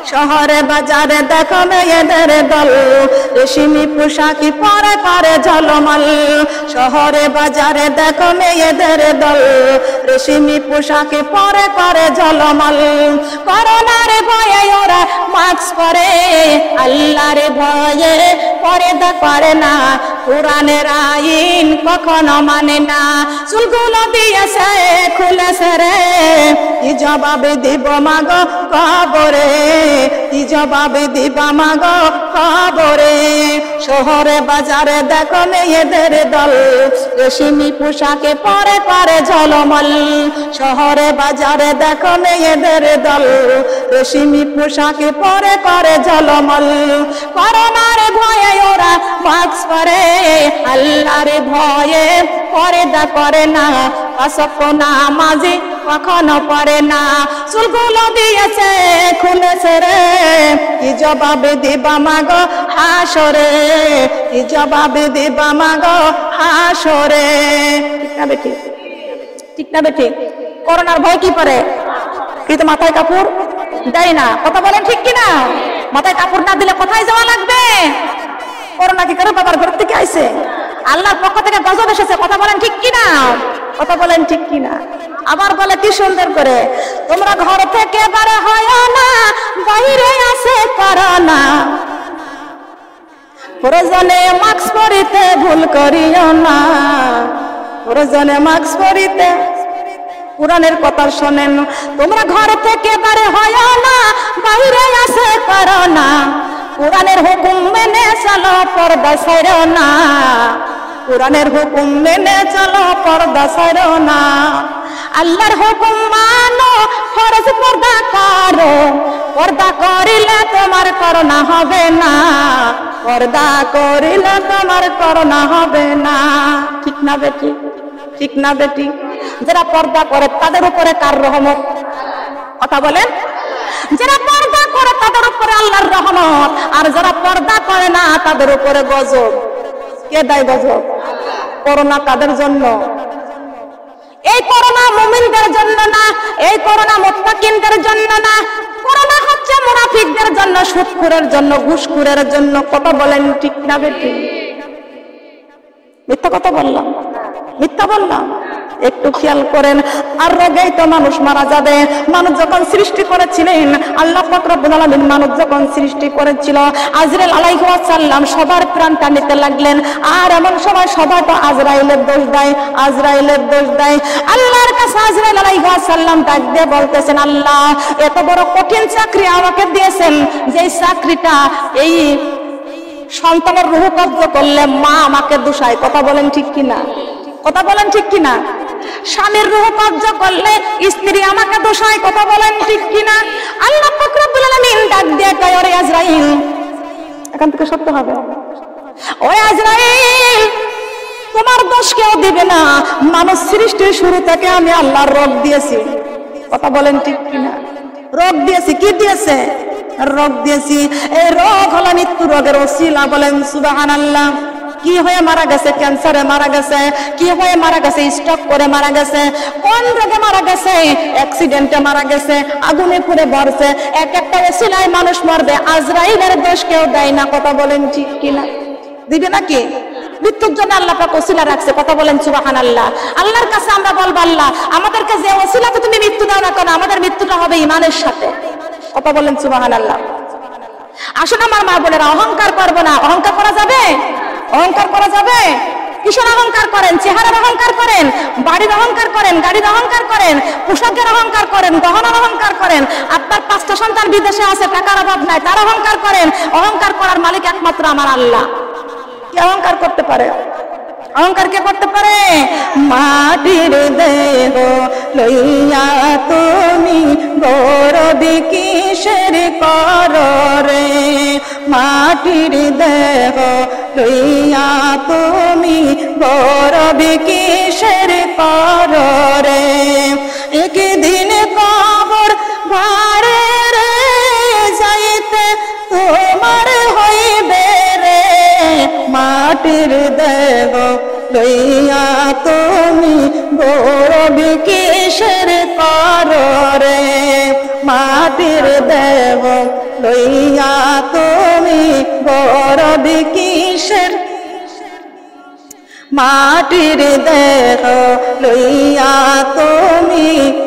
শহরে বাজারে দেখো মেয়েদের দল রেশমি পোশাকি পরে করে ঝলমল শহরে বাজারে দেখো মেয়েদের দল রেশমি পোশাকি পরে করে ঝলমল করোনার ভয়ে ওরা মাস্ক পরে আল্লাহর ভয়ে পর্দা করে না কোরআনের আইন কখনো মানে না চুলগুলো দিয়েছে খুলেছে রে কি জবাবে দিব মাগো কবরে কি জবাবে দিব মাগো কবরে শহরে বাজারে দেখো মেয়েদের দল রেশমি পোশাকে পরে করে ঝলমল শহরে বাজারে দেখো মেয়েদের দল রেশমি পোশাকে পরে করে ঝলমল করোনার ভয়ে ওরা মাস্ক পরে আল্লাহর ভয়ে পর্দা করে না পাঁচ ওয়াক্ত নামাজি কখনো পড়ে না চুলগুলো দিয়েছে খুলেছে রে কি জবাবে দিবা মাগো হাসরে কি জবাবে দিবা মাগো হাসরে ঠিক না বেটি ঠিক না বেটি করোনার ভয় কি করে কিন্তু মাথায় কাপড় দেয় না কথা বলেন ঠিক কিনা মাথায় কাপড় না দিলে কোথায় যাওয়া লাগবে করোনা কি করে বাবার ঘর থেকে আইছে আল্লাহর পক্ষ থেকে গজব এসেছে কথা বলেন ঠিক কিনা কথা বলেন ঠিক কিনা আবার বলে কি সুন্দর করে তোমরা ঘর থেকে বের হয় না বাইরে আছে করোনা প্রয়োজনে মাস্ক পরিতে ভুল করিও না প্রয়োজনে মাস্ক পরিতে কোরআনের কথা শোনেন তোমরা ঘর থেকে বের হয় না বাইরে আছে করোনা কোরআনের হুকুম মেনে চলো পর্দা ছাড়ো না কোরআনের হুকুম মেনে চলো পর্দা ছাড়ো না আল্লাহর হুকুম মানো ফরজ পর্দা করো পর্দা করিলে তোমার করোনা হবে না পর্দা করিলে তোমার করোনা হবে না ঠিক না বেটি ঠিক না বেটি যারা পর্দা করে তাদের উপরে কার রহমত কথা বলেন যারা পর্দা করে তাদের উপরে আল্লাহর রহমত আর যারা পর্দা করে না তাদের উপরে গজব কে দেয় গজব করোনা কাদের জন্য এই করোনা মুমিনদের জন্য না এই করোনা মুত্তাকিনদের জন্য না করোনা হচ্ছে মুনাফিকদের জন্য সুদখোরের জন্য ঘুষখোরের জন্য কথা বলেন ঠিক না বেটি মিথ্যা কথা বললাম মিথ্যা বললাম একটু খেয়াল করেন আর রোগেই তো মানুষ মারা যাবে মানুষ যখন সৃষ্টি করেছিলেন আল্লাহ পাক রব্বুল আলামিন মানুষ যখন সৃষ্টি করেছিল আজরাইল আলাইহিস সালাম সবার প্রাণটা নিতে লাগলেন আর এমন সময় সবাই তো আজরাইলের দোষ দেয় আজরাইলের দোষ দেয় আল্লাহর কাছে আজরাইল আলাইহিস সালাম ডাক দিয়ে বলতেছেন আল্লাহ এত বড় কঠিন চাকরি আমাকে দিয়েছেন যে চাকরিটা এই সন্তানের রূহ কব্জ করলে মা আমাকে দোষায় কথা বলেন ঠিক কিনা কথা বলেন ঠিক কিনা স্বামীর রূহ কব্জ করলে স্ত্রী আমাকে দোষায় কথা বলেন ঠিক কিনা আল্লাহ পাক রব্বুল আলামিন ডাক দিয়ে কয় ওরে আজরাইল এখান থেকে সত্য হবে ওই আজরাইল তোমার দোষ কেউ দিবে না মানুষ সৃষ্টির শুরু থেকে আমি আল্লাহর রোগ দিয়েছি কথা বলেন ঠিক কিনা রোগ দিয়েছি কি দিয়েছে রোগ দিয়েছি এই রোগ হলো মৃত্যু রোগের ওসিলা বলেন সুবহানাল্লাহ কি হয়ে মারা গেছে ক্যান্সারে মারা গেছে কি হয়ে মারা গেছে স্ট্রোক করে মারা গেছে কোন রোগে মারা গেছে অ্যাক্সিডেন্টে মারা গেছে আগুনে পুড়ে মরছে এক একটা ওসিলায় মানুষ মরবে আজরাইলের দোষ কেউ দেয় না কথা বলেন ঠিক কিনা দিবে নাকি মৃত্যুর জন্য আল্লাহ পাক ওসিলা রাখছে কথা বলেন সুবহানাল্লাহ আল্লাহর কাছে আমরা বলবো আল্লাহ আমাদেরকে যে ওসিলাতে তুমি মৃত্যু দাও না কেন আমাদের মৃত্যুটা হবে ঈমানের সাথে কথা বলেন সুবহানাল্লাহ আসুন আমার মা বোনেরা অহংকার করব না অহংকার করা যাবে অহংকার করা যাবে কিসের অহংকার করেন চেহারার অহংকার করেন বাড়ির অহংকার করেন গাড়ির অহংকার করেন পোশাকের অহংকার করেন গহনার অহংকার করেন আপনার পাঁচটা সন্তান বিদেশে আছে টাকার অভাব নাই তার অহংকার করেন অহংকার করার মালিক একমাত্র আমার আল্লাহ কি অহংকার করতে পারে অহংকার কে করতে পারে মাটির দেহ লইয়া তুমি গৌরব কিসের করো রে মাটির দেহ লইয়া তুমি গৌরব কিসের করো রে একদিন কবর ঘরে রে যাইতে তোমার হইবে রে মাটির দেহ লইয়া তুমি গৌরব কিসের করো রে মাটির দেহ লইয়া তুমি গৌরব কিসের মাটির দেহ লইয়া তুমি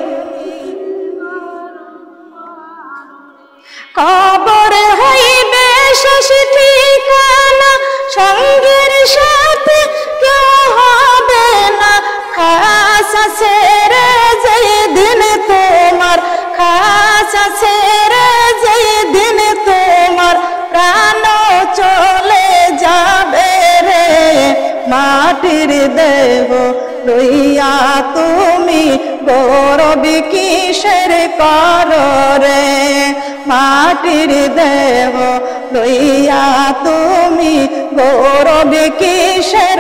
কবর হইবে শেষ ঠিকানা সঙ্গের সাথে কেউ হবে না খাস আছে রে যেদিন তোমার খাস আছে রে যেদিন তোমার প্রাণ চলে যাবে রে মাটির দেহ লইয়া তুমি গৌরব কিসের করো রে মাটির দেহ লইয়া তুমি গৌরব কিসের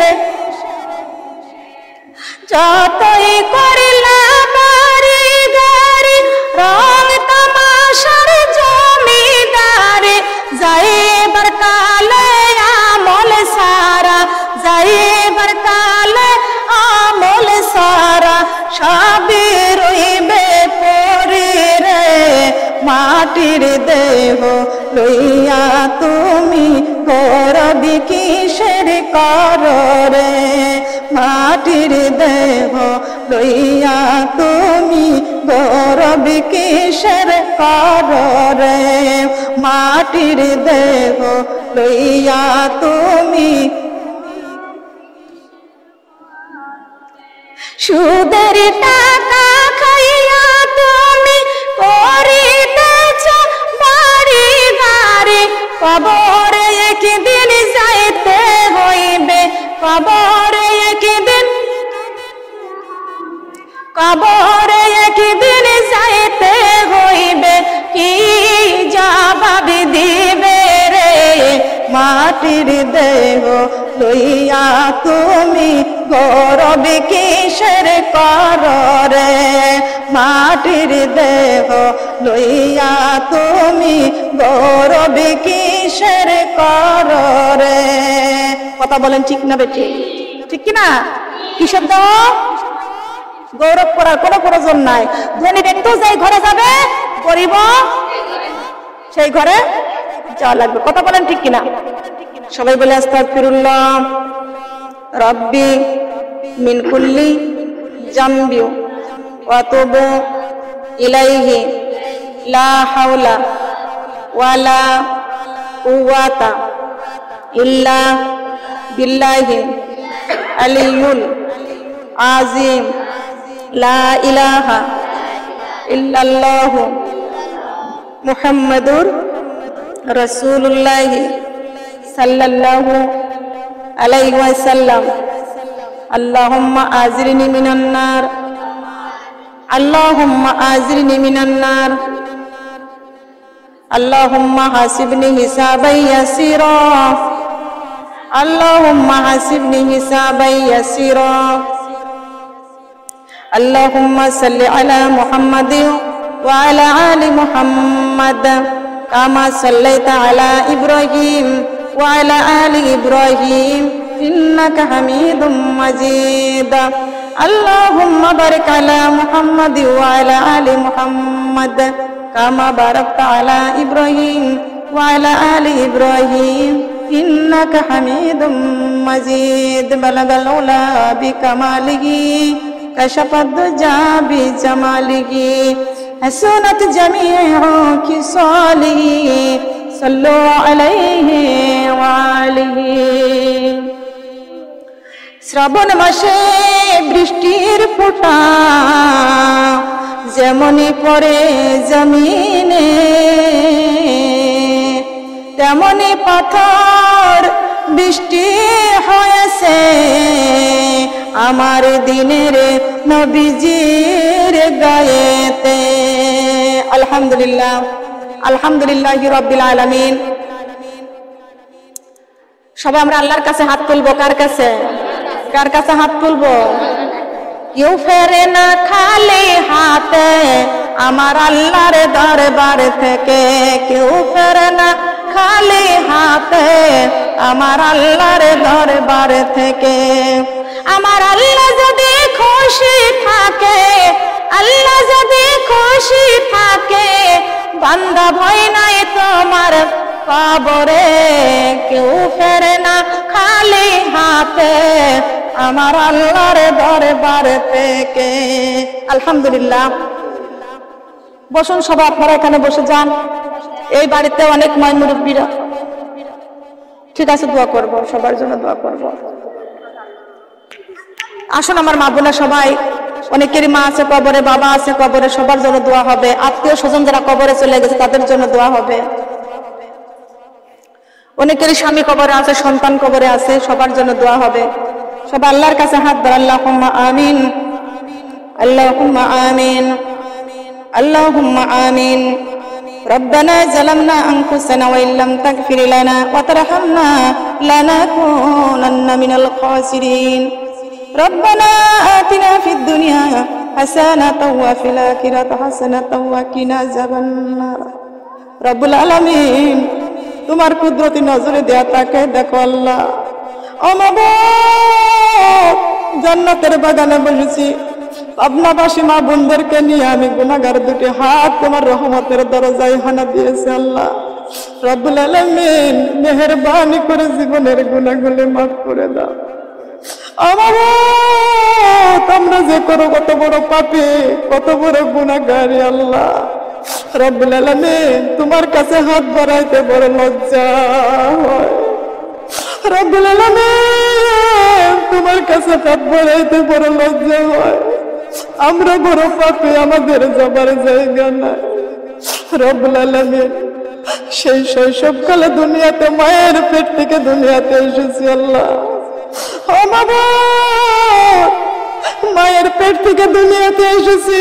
যতই করিলা বাড়ি গাড়ি রং তামাশার জমিদারি যাইবার কালে আমল সারা যাইবার কালে আমল সারা সবই রইবে পরি রে মাটির দেহ লইয়া তুমি গৌরব কিসের করো রে মাটির দেহ লইয়া তুমি গৌরব কিসের করো রে মাটির দেহ লইয়া তুমি সুদের টাকা খাইয়া তুমি করিতেছ বাড়ি গাড়ি কবরে একদিন যাইতে হইবে কবরে একদিন কবরে একদিন যাইতে হইবে কি জবাব দিবে রে মাটির দেহ লইয়া তুমি গৌরব কিসের করো রে মাটির দেহ লইয়া তুমি গৌরব কিসের করো রে কথা বলেন ঠিক না বেটি ঠিক কিনা কিসের দাও গৌরব করার কোনো প্রয়োজন নাই ধনী ব্যক্তি যেই ঘরে যাবে গরিব সেই ঘরে যাওয়া লাগবে কথা বলেন ঠিক কিনা সবাই বলে আস্তাগফিরুল্লাহ রব্বি মিন কুল্লি জামবি ওয়া তুবু ইলাইহি লা হাওলা ওয়ালা কুওয়াতা ইল্লা বিল্লাহি আলিয়ুল আযীম লা ইলাহা ইল্লাল্লাহু মুহাম্মাদুর রাসূলুল্লাহ সাল্লাল্লাহু আলাইহি ওয়াসাল্লাম আল্লাহুম্মা আজিরনি মিনান নার আল্লাহুম্মা আজিরনি মিনান নার আল্লাহুম্মা হাসিবনি হিসাবান ইয়াসিরা আল্লাহুম্মা হাসিবনি হিসাবান ইয়াসিরা আল্লাহুম্মা সাল্লি আলা মুহাম্মাদিন ওয়া আলা আলি মুহাম্মাদ কামা সাল্লাইতা আলা ইব্রাহিম ওয়া আলা আলি ইব্রাহিম ইন্নাকা হামিদুম মাজিদ আল্লাহুম্মা বারিক আলা মুহাম্মাদ ওয়া আলা আলি মুহাম্মাদ কামা বারাকতা আলা ইব্রাহিম ওয়া আলা আলি ইব্রাহিম ইন্নাকা হামিদুম মাজিদ বালাগাল উলা বিকামালিহি কাশাফাদ দুজা বিজামালিহি হাসনাত জামিউ খিসালিহি সাল্লু আলাইহি ওয়া আলিহি শ্রাবণ মাসে বৃষ্টির ফোঁটা যেমনি পড়ে জমিনে তেমনি পাথর বৃষ্টি হয়েছে আমার দিনের নবীজির গায়েতে আলহামদুলিল্লাহ আলহামদুলিল্লাহ রাব্বিল আলামিন সবাই আমরা আল্লাহর কাছে হাত তুলবো কার কাছে কার কাছে হাত তুলবো কেউ ফেরে না খালি হাতে আমার আল্লাহর দরবার থেকে কেউ ফেরে না খালি হাতে আমার আল্লাহর দরবার থেকে আমার আল্লাহ যদি খুশি থাকে, আল্লাহ যদি খুশি থাকে, বান্দা ভয় নাই তোমার কবরে, কেউ ফেরে না খালি হাতে আমার আল্লাহর দরবার থেকে। আলহামদুলিল্লাহ। বসুন সবাই, আপনারা এখানে বসে যান। এই বাড়িতে অনেক ময় মুরব্বীরা, ঠিক আছে, দোয়া করব, সবার জন্য দোয়া করব। আসুন আমার মা বোনা সবাই, অনেকেরই মা আছে কবরে, বাবা আছে কবরে, সবার জন্য দোয়া হবে। আত্মীয় স্বজন যারা কবরে চলে গেছে তাদের জন্য দোয়া হবে। অনেকেরই স্বামী কবরে আছে, সন্তান কবরে আছে, সবার জন্য দোয়া হবে। সবাই আল্লাহর কাছে হাত ধরে আল্লাহুম্মা আমিন, আল্লাহুম্মা আমিন, আল্লাহুম্মা আমিন। ربنا ظلمنا أنفسنا وإن لم تغفر لنا وترحمنا لنكونن من الخاسرين ربنا آتنا في الدنيا حسنة وفي الآخرة حسنة وقنا عذاب النار রব্বুল আলামিন, তোমার কুদরতি নজরে দেয়া তাকে দেখো আল্লাহ। ও মাবুদ, জান্নাতের বাগানে বসেছি, পাবনাবাসী মা বোনদেরকে নিয়ে আমি গুনাহগার দুটি হাত তোমার রহমতের দরজায় হানা দিয়েছি আল্লাহ। রব্বুল আলামিন, মেহেরবানি করে জীবনের গুনাহগুলো মাফ করে দাও। আমার তোমরা যে করো কত বড় পাপী, কত বড় গুনাহগার আল্লাহ। রব্বুল আলামিন, তোমার কাছে হাত বাড়াইতে বড় লজ্জা হয়। রব্বুল আলামিন, তোমার কাছে হাত বাড়াইতে বড় লজ্জা হয়। আমরা বড় পাপী, আমাদের যাবার জায়গা নাই। রব্বুল আলামিন, সেই শৈশবকালে দুনিয়াতে মায়ের পেট থেকে দুনিয়াতে এসেছি আল্লাহ। ও বাবা, মায়ের পেট থেকে দুনিয়াতে এসেছি।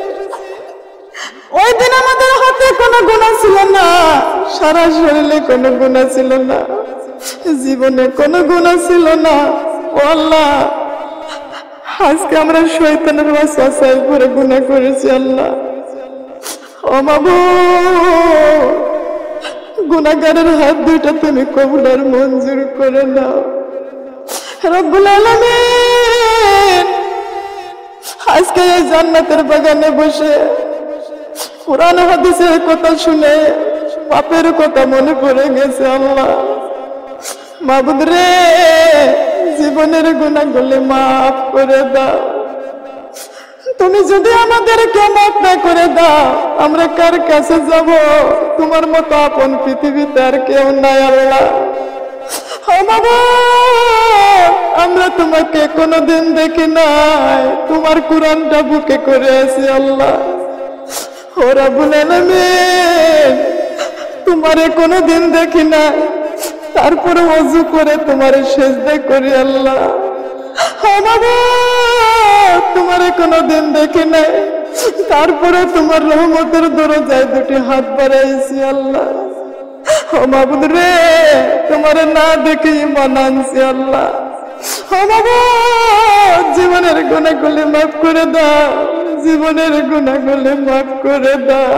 ওই দিন আমাদের হাতে কোনো গুনাহ ছিল না, সারা শরীরে কোনো গুনাহ ছিল না, জীবনে কোনো গুনাহ ছিল না। ও আল্লাহ, আজকে আমরা শয়তানের ওয়াসওয়াসায় পড়ে গুনাহ করেছি আল্লাহ। ও মাবুদ, গুনাহগারের হাত দুইটা তুমি কবুল আর মঞ্জুর করে নাও। রব্বুল আলামিন, আজকে এই জান্নাতের বাগানে বসে কোরআন হাদিসের কথা শুনে পাপের কথা মনে পড়ে গেছে আল্লাহ। মাবুদ রে, জীবনের গুনাহগুলো মাফ করে দাও। তুমি যদি আমাদেরকে মাফ না করে দাও, আমরা কার কাছে যাব? তোমার মতো আপন পৃথিবীতে আর কেউ নাই আল্লাহ। ও বাবা, আমরা তোমাকে কোনোদিন দেখি নাই, তোমার কোরআনটা বুকে করে আছি আল্লাহ। ও রব্বুল আলামিন, তোমারে কোনোদিন দেখি নাই, তারপরে ওযু করে তোমার সিজদা করি আল্লাহ। ও বাবা, তোমারে কোনোদিন দেখি নাই, তারপরে তোমার রহমতের দরজায় দুটি হাত বাড়াইছি আল্লাহ। ও মাবুদ রে, তোমারে না দেখে ঈমান আনছি আল্লাহ। ও বাবা, জীবনের গুনাহগুলো মাফ করে দাও, জীবনের গুনাহগুলো মাফ করে দাও।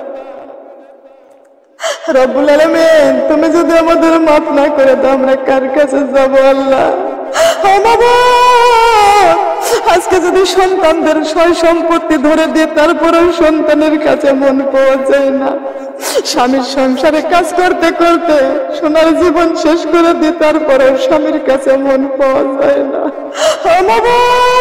রব্বুল আলামিন, তুমি যদি আমাদের মাফ না করে দাও, আমরা কার কাছে যাব আল্লাহ? ও বাবা, আজকে যদি সন্তানদের সয় সম্পত্তি ধরে দিয়ে তারপরেও সন্তানের কাছে মন পাওয়া যায় না, স্বামীর সংসারে কাজ করতে করতে সোনার জীবন শেষ করে দিয়ে তারপরেও স্বামীর কাছে মন পাওয়া যায় না, ও বাবা,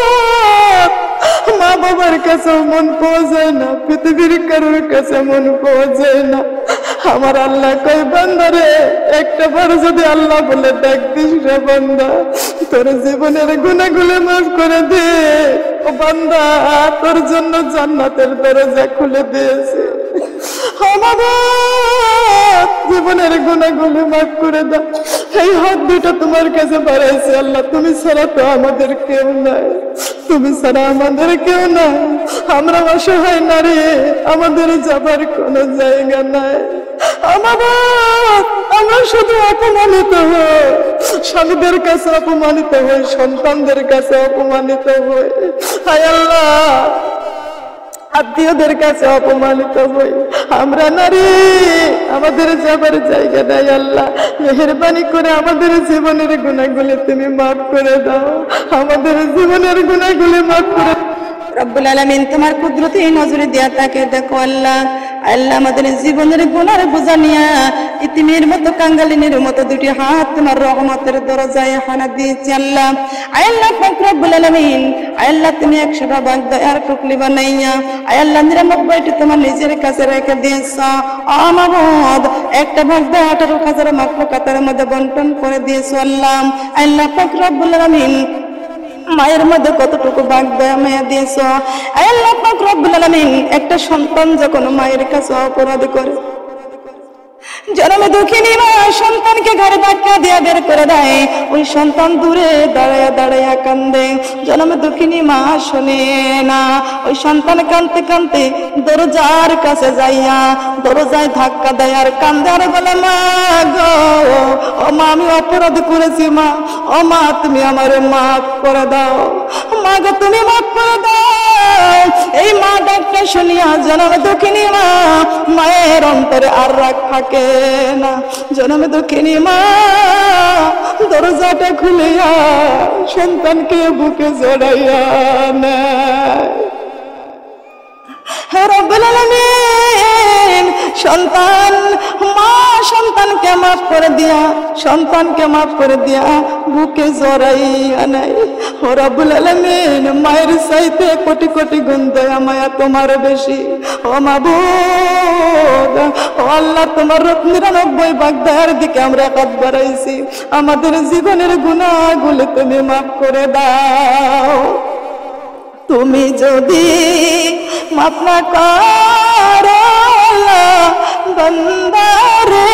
মা বাবার কাছে মন পাওয়া যায় না, পৃথিবীর কারোর কাছে মন পাওয়া যায় না। আমার আল্লাহ কই, বান্দারে একটা বার যদি আল্লাহ বলে ডাক দিস রে বান্দা, তোর জীবনের গুনাহগুলো মাফ করে দে। ও বান্দা, তোর জন্য জান্নাতের দরজা খুলে দিয়েছে। ও বাবা, জীবনের গুনাহগুলো মাফ করে দাও। এই হাত দুটো তোমার কাছে বাড়াইছে আল্লাহ, তুমি ছাড়া তো আমাদের কেউ নাই, তুমি ছাড়া আমাদের কেউ নাই। আমরা অসহায় নারী, আমাদের যাবার কোনো জায়গা নাই। আমরা শুধু অপমানিত হই, স্বামীদের কাছে অপমানিত হই, সন্তানদের কাছে অপমানিত হই। হায় আল্লাহ, আত্মীয়দের কাছে অপমানিত হই। আমরা নারী, আমাদের যাবার জায়গা নাই। আল্লাহ মেহেরবানি করে আমাদের জীবনের গুনাহগুলো তুমি মাফ করে দাও, আমাদের জীবনের গুনাহগুলো মাফ করে রব্বুল আলামিন তোমার কুদরতি নজরে দিয়া তাকে দেখো আল্লাহ। আল্লাহ আমাদের জীবনের গুনার বোঝা নিয়া ইতিমের মতো কাঙ্গালিনের মতো দুটি হাত তোমার রহমতের দরজায় হানা দিয়েছি আল্লাহ। আল্লাহ পাক রব্বুল আলামিন, আল্লাহ তুমি একশোটা ভাগ দয়ার টুকলি বানাইয়া আল্লাহ নিরানব্বইটি তোমার নিজের কাছে রেখে দিয়েছ। আমাবদ একটা ভাগ দয়া আঠারো হাজার মাখলুকাতের মধ্যে বন্টন করে দিয়েছ আল্লাহ। আল্লাহ পাক রব্বুল আলামিন মায়ের মধ্যে কতটুকু ভাগ দয়া মায়া দিয়েছ আল্লাহ পাক রব্বুল আলামিন। একটা সন্তান যখন মায়ের কাছে অপরাধ করে, জন্মে দুঃখিনী মা সন্তানকে ঘরে ধাক্কা দিয়ে বের করে দেয়, ওই সন্তান দূরে দাঁড়ায়া দাঁড়ায়া কান্দে। জন্মে দুঃখিনী মা শোনে না, ওই সন্তান কাঁদতে কাঁদতে দরজার কাছে যাইয়া দরজায় ধাক্কা দেয় আর কান্দে আর বলে, মা গো, ও মা আমি অপরাধ করেছি মা, ও মা তুমি আমারে মাফ করে দাও, মা গো তুমি মাফ করে দাও। এই মা ডাকটা শুনিয়া জন্মে দুঃখিনী মা মায়ের অন্তরে আর রাগ থাকে না। জন্মে দুঃখিনী মা দরজাটা খুলিয়া সন্তানকে বুকে জড়াইয়া নেয়। রব্বুল আলামিন সন্তান মা সন্তানকে মাফ করে দিয়া সন্তানকে মাফ করে দিয়া বুকে জড়াইয়া নেয়। ও রব্বুল আলামিন মায়ের চাইতে কোটি কোটি গুণ দয়া মায়া তোমার বেশি। ও মাবুদ, ও আল্লাহ তোমার নিরানব্বই ভাগ দয়ার দিকে আমরা কাঁধ বাড়াইছি, আমাদের জীবনের গুনাহগুলো তুমি মাফ করে দাও। তুমি যদি মাফ না করো বান্দারে,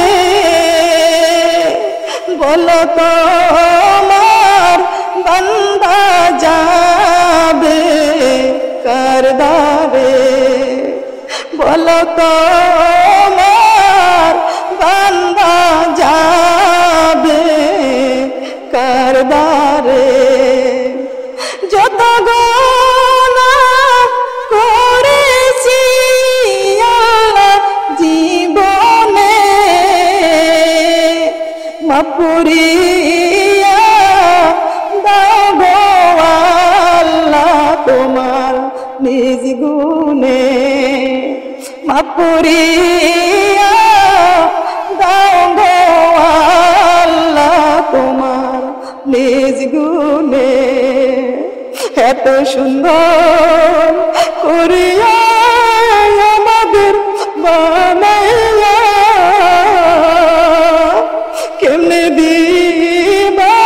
বলো তো আমার বান্দা যাবে কার দ্বারে, বলো তো আমার বান্দা যাবে কার দ্বারে। যত গুনাহ করেছি জীবনে মাফ করিয়া দাও গো আল্লাহ তোমার নিজ গুণে, মাফ করিয়া দাও গো আল্লাহ তোমার নিজ গুণে। এত সুন্দর করিয়া আমাদের বানাইয়া কেমনে দিবা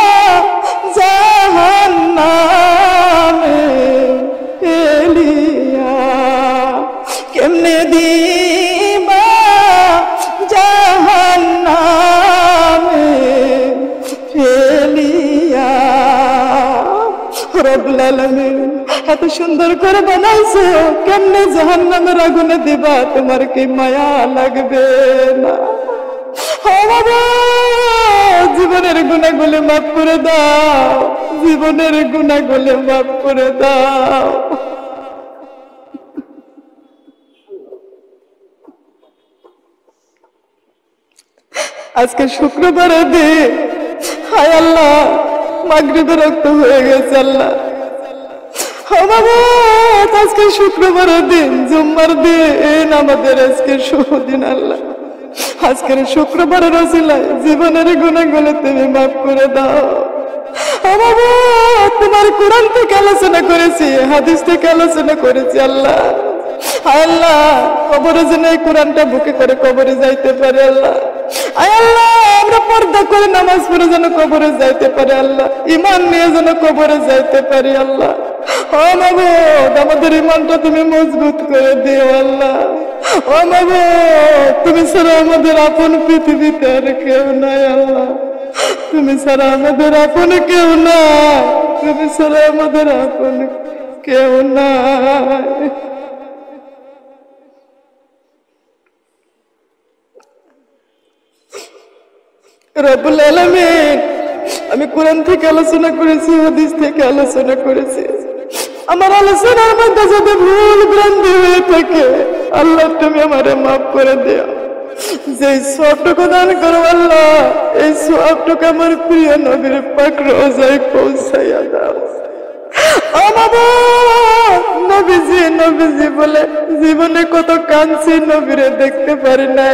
জাহান্নামে ফেলিয়া, কেমনে দিবা জাহান্নামে ফেলিয়া। রব্বুল আলামিন এত সুন্দর করে বানাইছো, কেমনে জাহান্নামের আগুনে দিবা, তোমার কি মায়া লাগবে না? জীবনের গুনাহগুলো মাফ করে দাও, জীবনের গুনাহগুলো মাফ করে দাও। আজকে শুক্রবারের দিন, হায় আল্লাহ মাগরিবের রক্ত হয়ে গেছে আল্লাহ। আজকে শুক্রবারের দিন, জুম্মার দিন, আমাদের আজকে শুভ দিন আল্লাহ। আজকের শুক্রবারের ওসিলায় জীবনের গুনাহগুলো তুমি মাফ করে দাও। তোমার কোরআন থেকে আলোচনা করেছি, হাদিস থেকে আলোচনা করেছি আল্লাহ। আল্লাহ কবরে যেন এই কোরআনটা বুকে করে কবরে যাইতে পারে আল্লাহ। আল্লাহ আমরা পর্দা করে নামাজ পড়ে যেন কবরে যাইতে পারে আল্লাহ, ইমান নিয়ে যেন কবরে যাইতে পারি আল্লাহ। ও মাবুদ আমাদের ইমানটা তুমি মজবুত করে দিও আল্লাহ। ও মাবুদ তুমি ছাড়া আমাদের আপন পৃথিবীতে আর কেউ নাই আল্লাহ, তুমি ছাড়া আমাদের আপন কেউ নাই, তুমি ছাড়া আমাদের আপন কেউ নাই। রব্বুল আলামিন আমি কোরআন থেকে আলোচনা করেছি, হাদিস থেকে আলোচনা করেছি, আমার আলোচনার মধ্যে যদি ভুল ভ্রান্তি হয়ে থাকে আল্লাহ তুমি আমারে মাফ করে দিও। যে সবটুকু দান করো আল্লাহ, এই সবটুকু আমার প্রিয় নবীর পাক রোজায় পৌঁছাইয়া দাও। নবীজি নবীজি বলে জীবনে কত কাঁদছি, নবীরে দেখতে পারি নাই।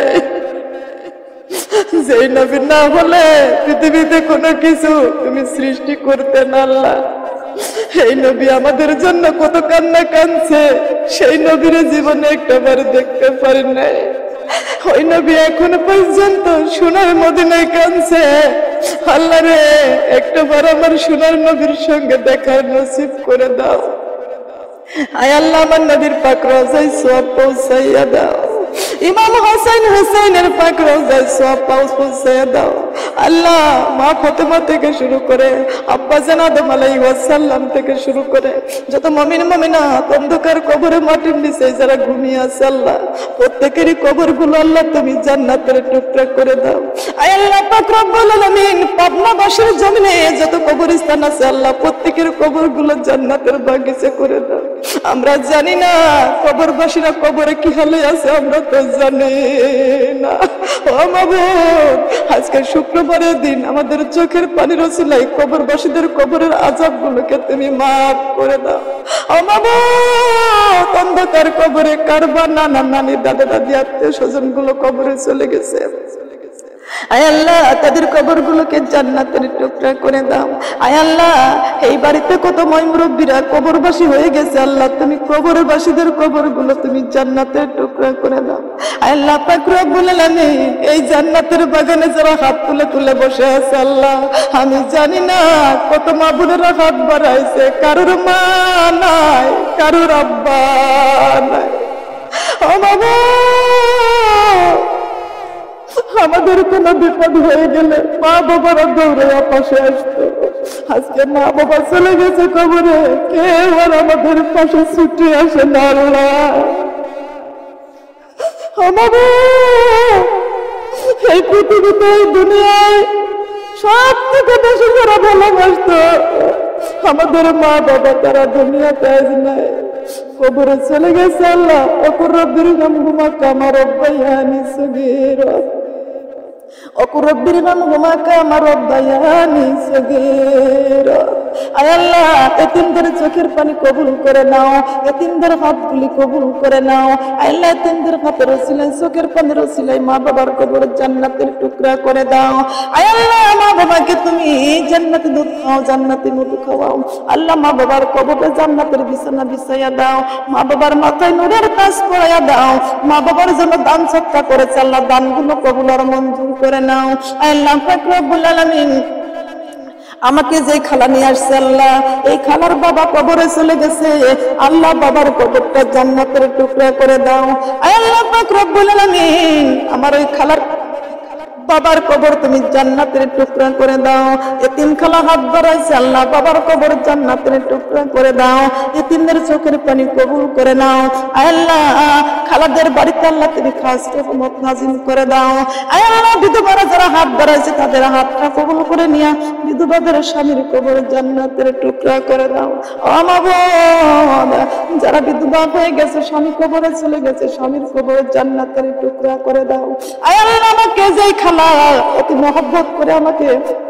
যে নবী না হলে পৃথিবীতে কোনো কিছু তুমি সৃষ্টি করতে না আল্লাহ। এই নবী আমাদের জন্য কত কান্না কাঁদছে, সেই নবীরে জীবনে একটাবার দেখতে পারি নাই। ওই নবী এখনো পর্যন্ত সোনার মদিনায় কাঁদছে। আল্লাহ রে, একটাবার আমার সোনার নবীর সঙ্গে দেখার নসিব করে দাও। আয় আল্লাহ, আমার নবীর পাক রওজায় সওয়াব পৌঁছাইয়া দাও। ইমাম হোসেন হুসাইনের পাক রওজায় সওয়াব পৌঁছাইয়া দাও। আল্লাহ, মা ফাতেমা থেকে শুরু করে আব্বা জান আদম আলাইহিস ওয়াসাল্লাম থেকে শুরু করে যত মুমিন মুমিনাত অন্ধকার কবরে মাটির নিচে যারা ঘুমিয়ে আছে আল্লাহ, প্রত্যেকেরই কবরগুলো আল্লাহ তুমি জান্নাতের টুকরা করে দাও। আয় আল্লাহ পাক রব্বুল আলামিন, পাবনাবাসীর জমিনে যত কবরস্থান আছে আল্লাহ, প্রত্যেকের কবরগুলো জান্নাতের বাগিচা করে দাও। আমরা জানি না কবরবাসীরা কবরে কি হালে আছে, আমরা তো জানি না। ও মাবুদ, আজকে শুক্রবারের দিন আমাদের চোখের পানির ওসিলায় কবরবাসীদের কবরের আযাবগুলোকে তুমি মাফ করে দাও। ও মাবুদ, অন্ধকার কবরে কারবা নানা নানি দাদা দাদি আত্মীয় স্বজন গুলো কবরে চলে গেছে, আয় আল্লাহ তাদের কবরগুলোকে জান্নাতের টুকরা করে দাও। আয় আল্লাহ, এই বাড়িতে কত মুরব্বীরা কবরবাসী হয়ে গেছে আল্লাহ, তুমি কবরবাসীদের কবরগুলো তুমি জান্নাতের টুকরা করে দাও। আয় আল্লাহ পাক রব্বুল আলামিন, এই জান্নাতের বাগানে যারা হাত তুলে তুলে বসে আছে আল্লাহ, আমি জানি না কত মা বোনেরা হাত বাড়াইছে, কারোর মা নাই, কারোর আব্বা নাই। ও বাবা, আমাদের কোনো বিপদ হয়ে গেলে মা বাবারা দৌড়ে পাশে আসতো। আজকে মা বাবা চলে গেছে কবরে, কেউ আর আমাদের পাশে ছুটে আসে না আল্লাহ। এই পৃথিবীতে এই দুনিয়ায় সব থেকে বেশি যারা ভালোবাসতো আমাদের মা বাবা, তারা দুনিয়াতে আজ নাই, কবরে চলে গেছে আল্লাহ। অকুর রব্বির নাম হুমা কামা রব্বায়ানি সগীরা, অকুর রব্বির নাম হুমা কামা রব্বায়ানি সগীরা। আয় আল্লাহ, এতিমদের চোখের পানি কবুল করে নাও, এতিমদের হাতগুলি কবুল করে নাও। আয় আল্লাহ, এতিমদের হাতের ওসিলায় চোখের পানির ওসিলায় মা বাবার কবর জান্নাতের টুকরা করে দাও। আয় আল্লাহ, মা বাবাকে তুমি জান্নাতি দুধ খাও, জান্নাতি মধু খাওয়াও। আল্লাহ, মা বাবার কবরে জান্নাতের বিছানা বিছাইয়া দাও, মা বাবার মাথায় নূরের তাজ পরাইয়া দাও। মা বাবার জন্য দান সৎকার করেছে আল্লাহ, দানগুলো কবুল আর মঞ্জুর করে নাও। আয় আল্লাহ পাক রব্বুল আলামিন, আমাকে যে খালা নিয়ে আসছে আল্লাহ, এই খালার বাবা কবরে চলে গেছে আল্লাহ, বাবার কবরটা জান্নাতের টুকরা করে দাও। আয় আল্লাহ পাক রব্বুল আলামিন, আমার ওই খালার বাবার কবর তুমি জান্নাতের টুকরা করে দাও। এতিম খালা হাত বাড়াইছে আল্লাহ, বাবার কবর জান্নাতের টুকরা করে দাও। এতিমদের চোখের পানি কবুল করে নাও। আয় আল্লাহ, খালাদের বাড়িতে আল্লাহ তুমি খাস রহমত নাজিল করে দাও। আয় আল্লাহ, বিধবারা যারা হাত বাড়াইছে তাদের হাতটা কবুল করে নিয়া বিধবাদের স্বামীর কবর জান্নাতের টুকরা করে দাও। ও মাবুদ, যারা বিধবা হয়ে গেছে, স্বামী কবরে চলে গেছে, স্বামীর কবর জান্নাতের টুকরা করে দাও। আয় আল্লাহ, আমাকে যেই খালা অতি মহব্বত করে আমাকে,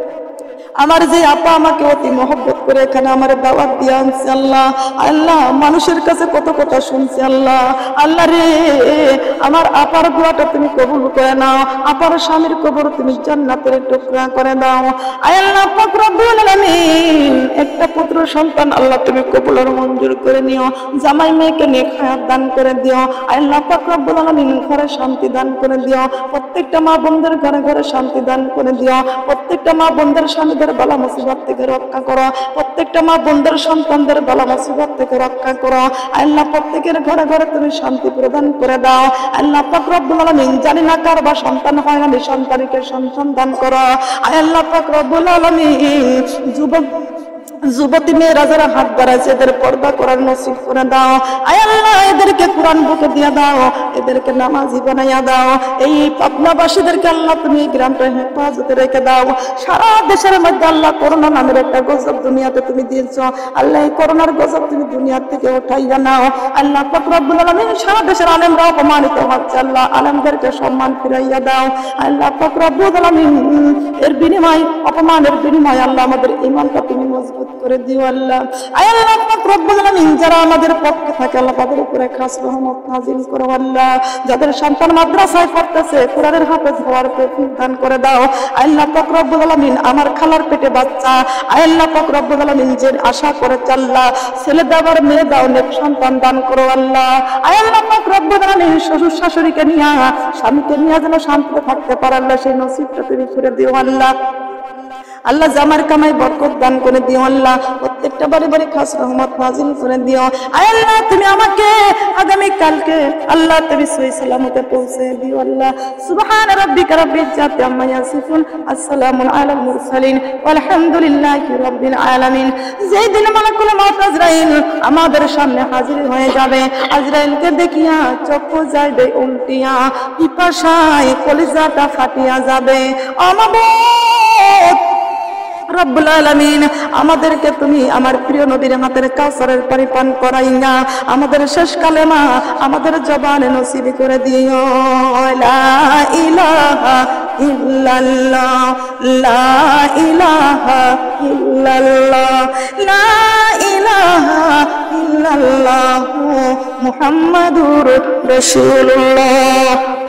আমার যে আপা আমাকে অতি মহব্বত করে এখানে আমার দাওয়াত দিয়ে আনছে আল্লাহ, আল্লাহ মানুষের কাছে কত কথা শুনছে আল্লাহ, আল্লাহ রে আমার আপার দোয়াটা তুমি কবুল করে নাও, আপার স্বামীর কবর তুমি জান্নাতের টুকরা করে দাও। আয় আল্লাহ পাক রব্বুল আলামিন, একটা পুত্র সন্তান আল্লাহ তুমি কবুল আর মঞ্জুর করে নিও, জামাই মেয়েকে নেক হায়াত দান করে দিও। আয় আল্লাহ পাক রব্বুল আলামিন, ঘরে শান্তি দান করে দিও, প্রত্যেকটা মা বোনদের ঘরে ঘরে শান্তি দান করে দিও, প্রত্যেকটা মা বোনদের স্বামীদের বালা মুসিবত থেকে রক্ষা করো, প্রত্যেকটা মা বোনদের সন্তানদের বালা মুসিবত থেকে রক্ষা করো। আল্লাহ প্রত্যেকের ঘরে ঘরে তুমি শান্তি প্রদান করে দাও। আল্লাহ পাক রব্বুল আলামিন, জানি না কার বা সন্তান হয় না, সন্তানকে সন্তান দান করো। আল্লাহ পাক রব্বুল আলামিন, যুবক যুবতী মেয়েরা যারা হাত বাড়াইছে এদের পর্দা করার নসিব করে দাও। আয় আল্লাহ এদেরকে কোরআন বুকে দিয়ে দাও, এদেরকে নামাজি বানাইয়া দাও। এই পাবনাবাসীদেরকে আল্লাহ তুমি এই গ্রামটা হেফাজতে রেখে দাও। সারা দেশের মধ্যে আল্লাহ করোনা নামের একটা গজব দুনিয়াতে তুমি দিয়েছ, আল্লাহ এই করোনার গজব তুমি দুনিয়ার থেকে উঠাইয়া নাও। আল্লাহ পাক রব্বুল আলামিন সারা দেশের আলেমরা অপমানিত হচ্ছে, আল্লাহ আলেমদেরকে সম্মান ফিরাইয়া দাও। আল্লাহ পাক রব্বুল আলামিন এর বিনিময় অপমানের বিনিময় আল্লাহ আমাদের ঈমানটা তুমি মজবুত করে দিও আল্লাহ। আয় আল্লাহ পাক রব্বুল আলামিন যারা আমাদের পক্ষে থাকে আল্লাহ তাদের উপরে খাস রহমত নাযিল করো আল্লাহ। যাদের সন্তান মাদ্রাসায় পড়তেছে কোরআনের হাফেজ হওয়ার তৌফিক দান করে দাও। আল্লাহ পাক রব্বুল আলামিন আমার খালার পেটে বাচ্চা, আল্লাহ পাক রব্বুল আলামিন যে আশা করে আল্লাহ ছেলে দেওয়ার মেয়ে দাও, নেক সন্তান দান করো আল্লাহ। আল্লাহ পাক রব্বুল আলামিন শ্বশুর শাশুড়িকে নিয়ে স্বামীকে নিয়ে যেন শান্তিতে থাকতে পারে আল্লাহ সেই নসিবটা তুমি করে দিও আল্লাহ। আল্লাহ জামার কামাই বরকত দান করে দিও আল্লাহ। প্রত্যেকটা বাড়ি বাড়ি খাস রহমত নাজিল করে দিও। আয় আল্লাহ তুমি আমাকে আগামী কালকে আল্লাহ তুমি সহি সালামতে পৌঁছে দিও আল্লাহ। সুবহান রাব্বিকা রাব্বিল ইজ্জাতি আম্মা ইয়াসিফুন, আসসালামু আলাল মুরসালিন, আলহামদুলিল্লাহি রাব্বিল আলামিন। যেই দিন মালাকুল মউত আজরাইল আমাদের সামনে হাজির হয়ে যাবে, আজরাইলকে দেখিয়া চক্ষু যাইবে উল্টিয়া, পিপাসায় কলিজাটা ফাটিয়া যাবে। আমাবত রব্বুল আলামিন আমাদেরকে তুমি আমার প্রিয় নবীর হাতের কাউসারের পানি পান করাইয়া আমাদের শেষ কালেমা আমাদের জবানে নসিব করে দিও। লা ইলাহা ইল্লাল্লাহ, লা ইলাহা ইল্লাল্লাহ, লা ইলাহা ইল্লাল্লাহ মুহাম্মাদুর রাসূলুল্লাহ।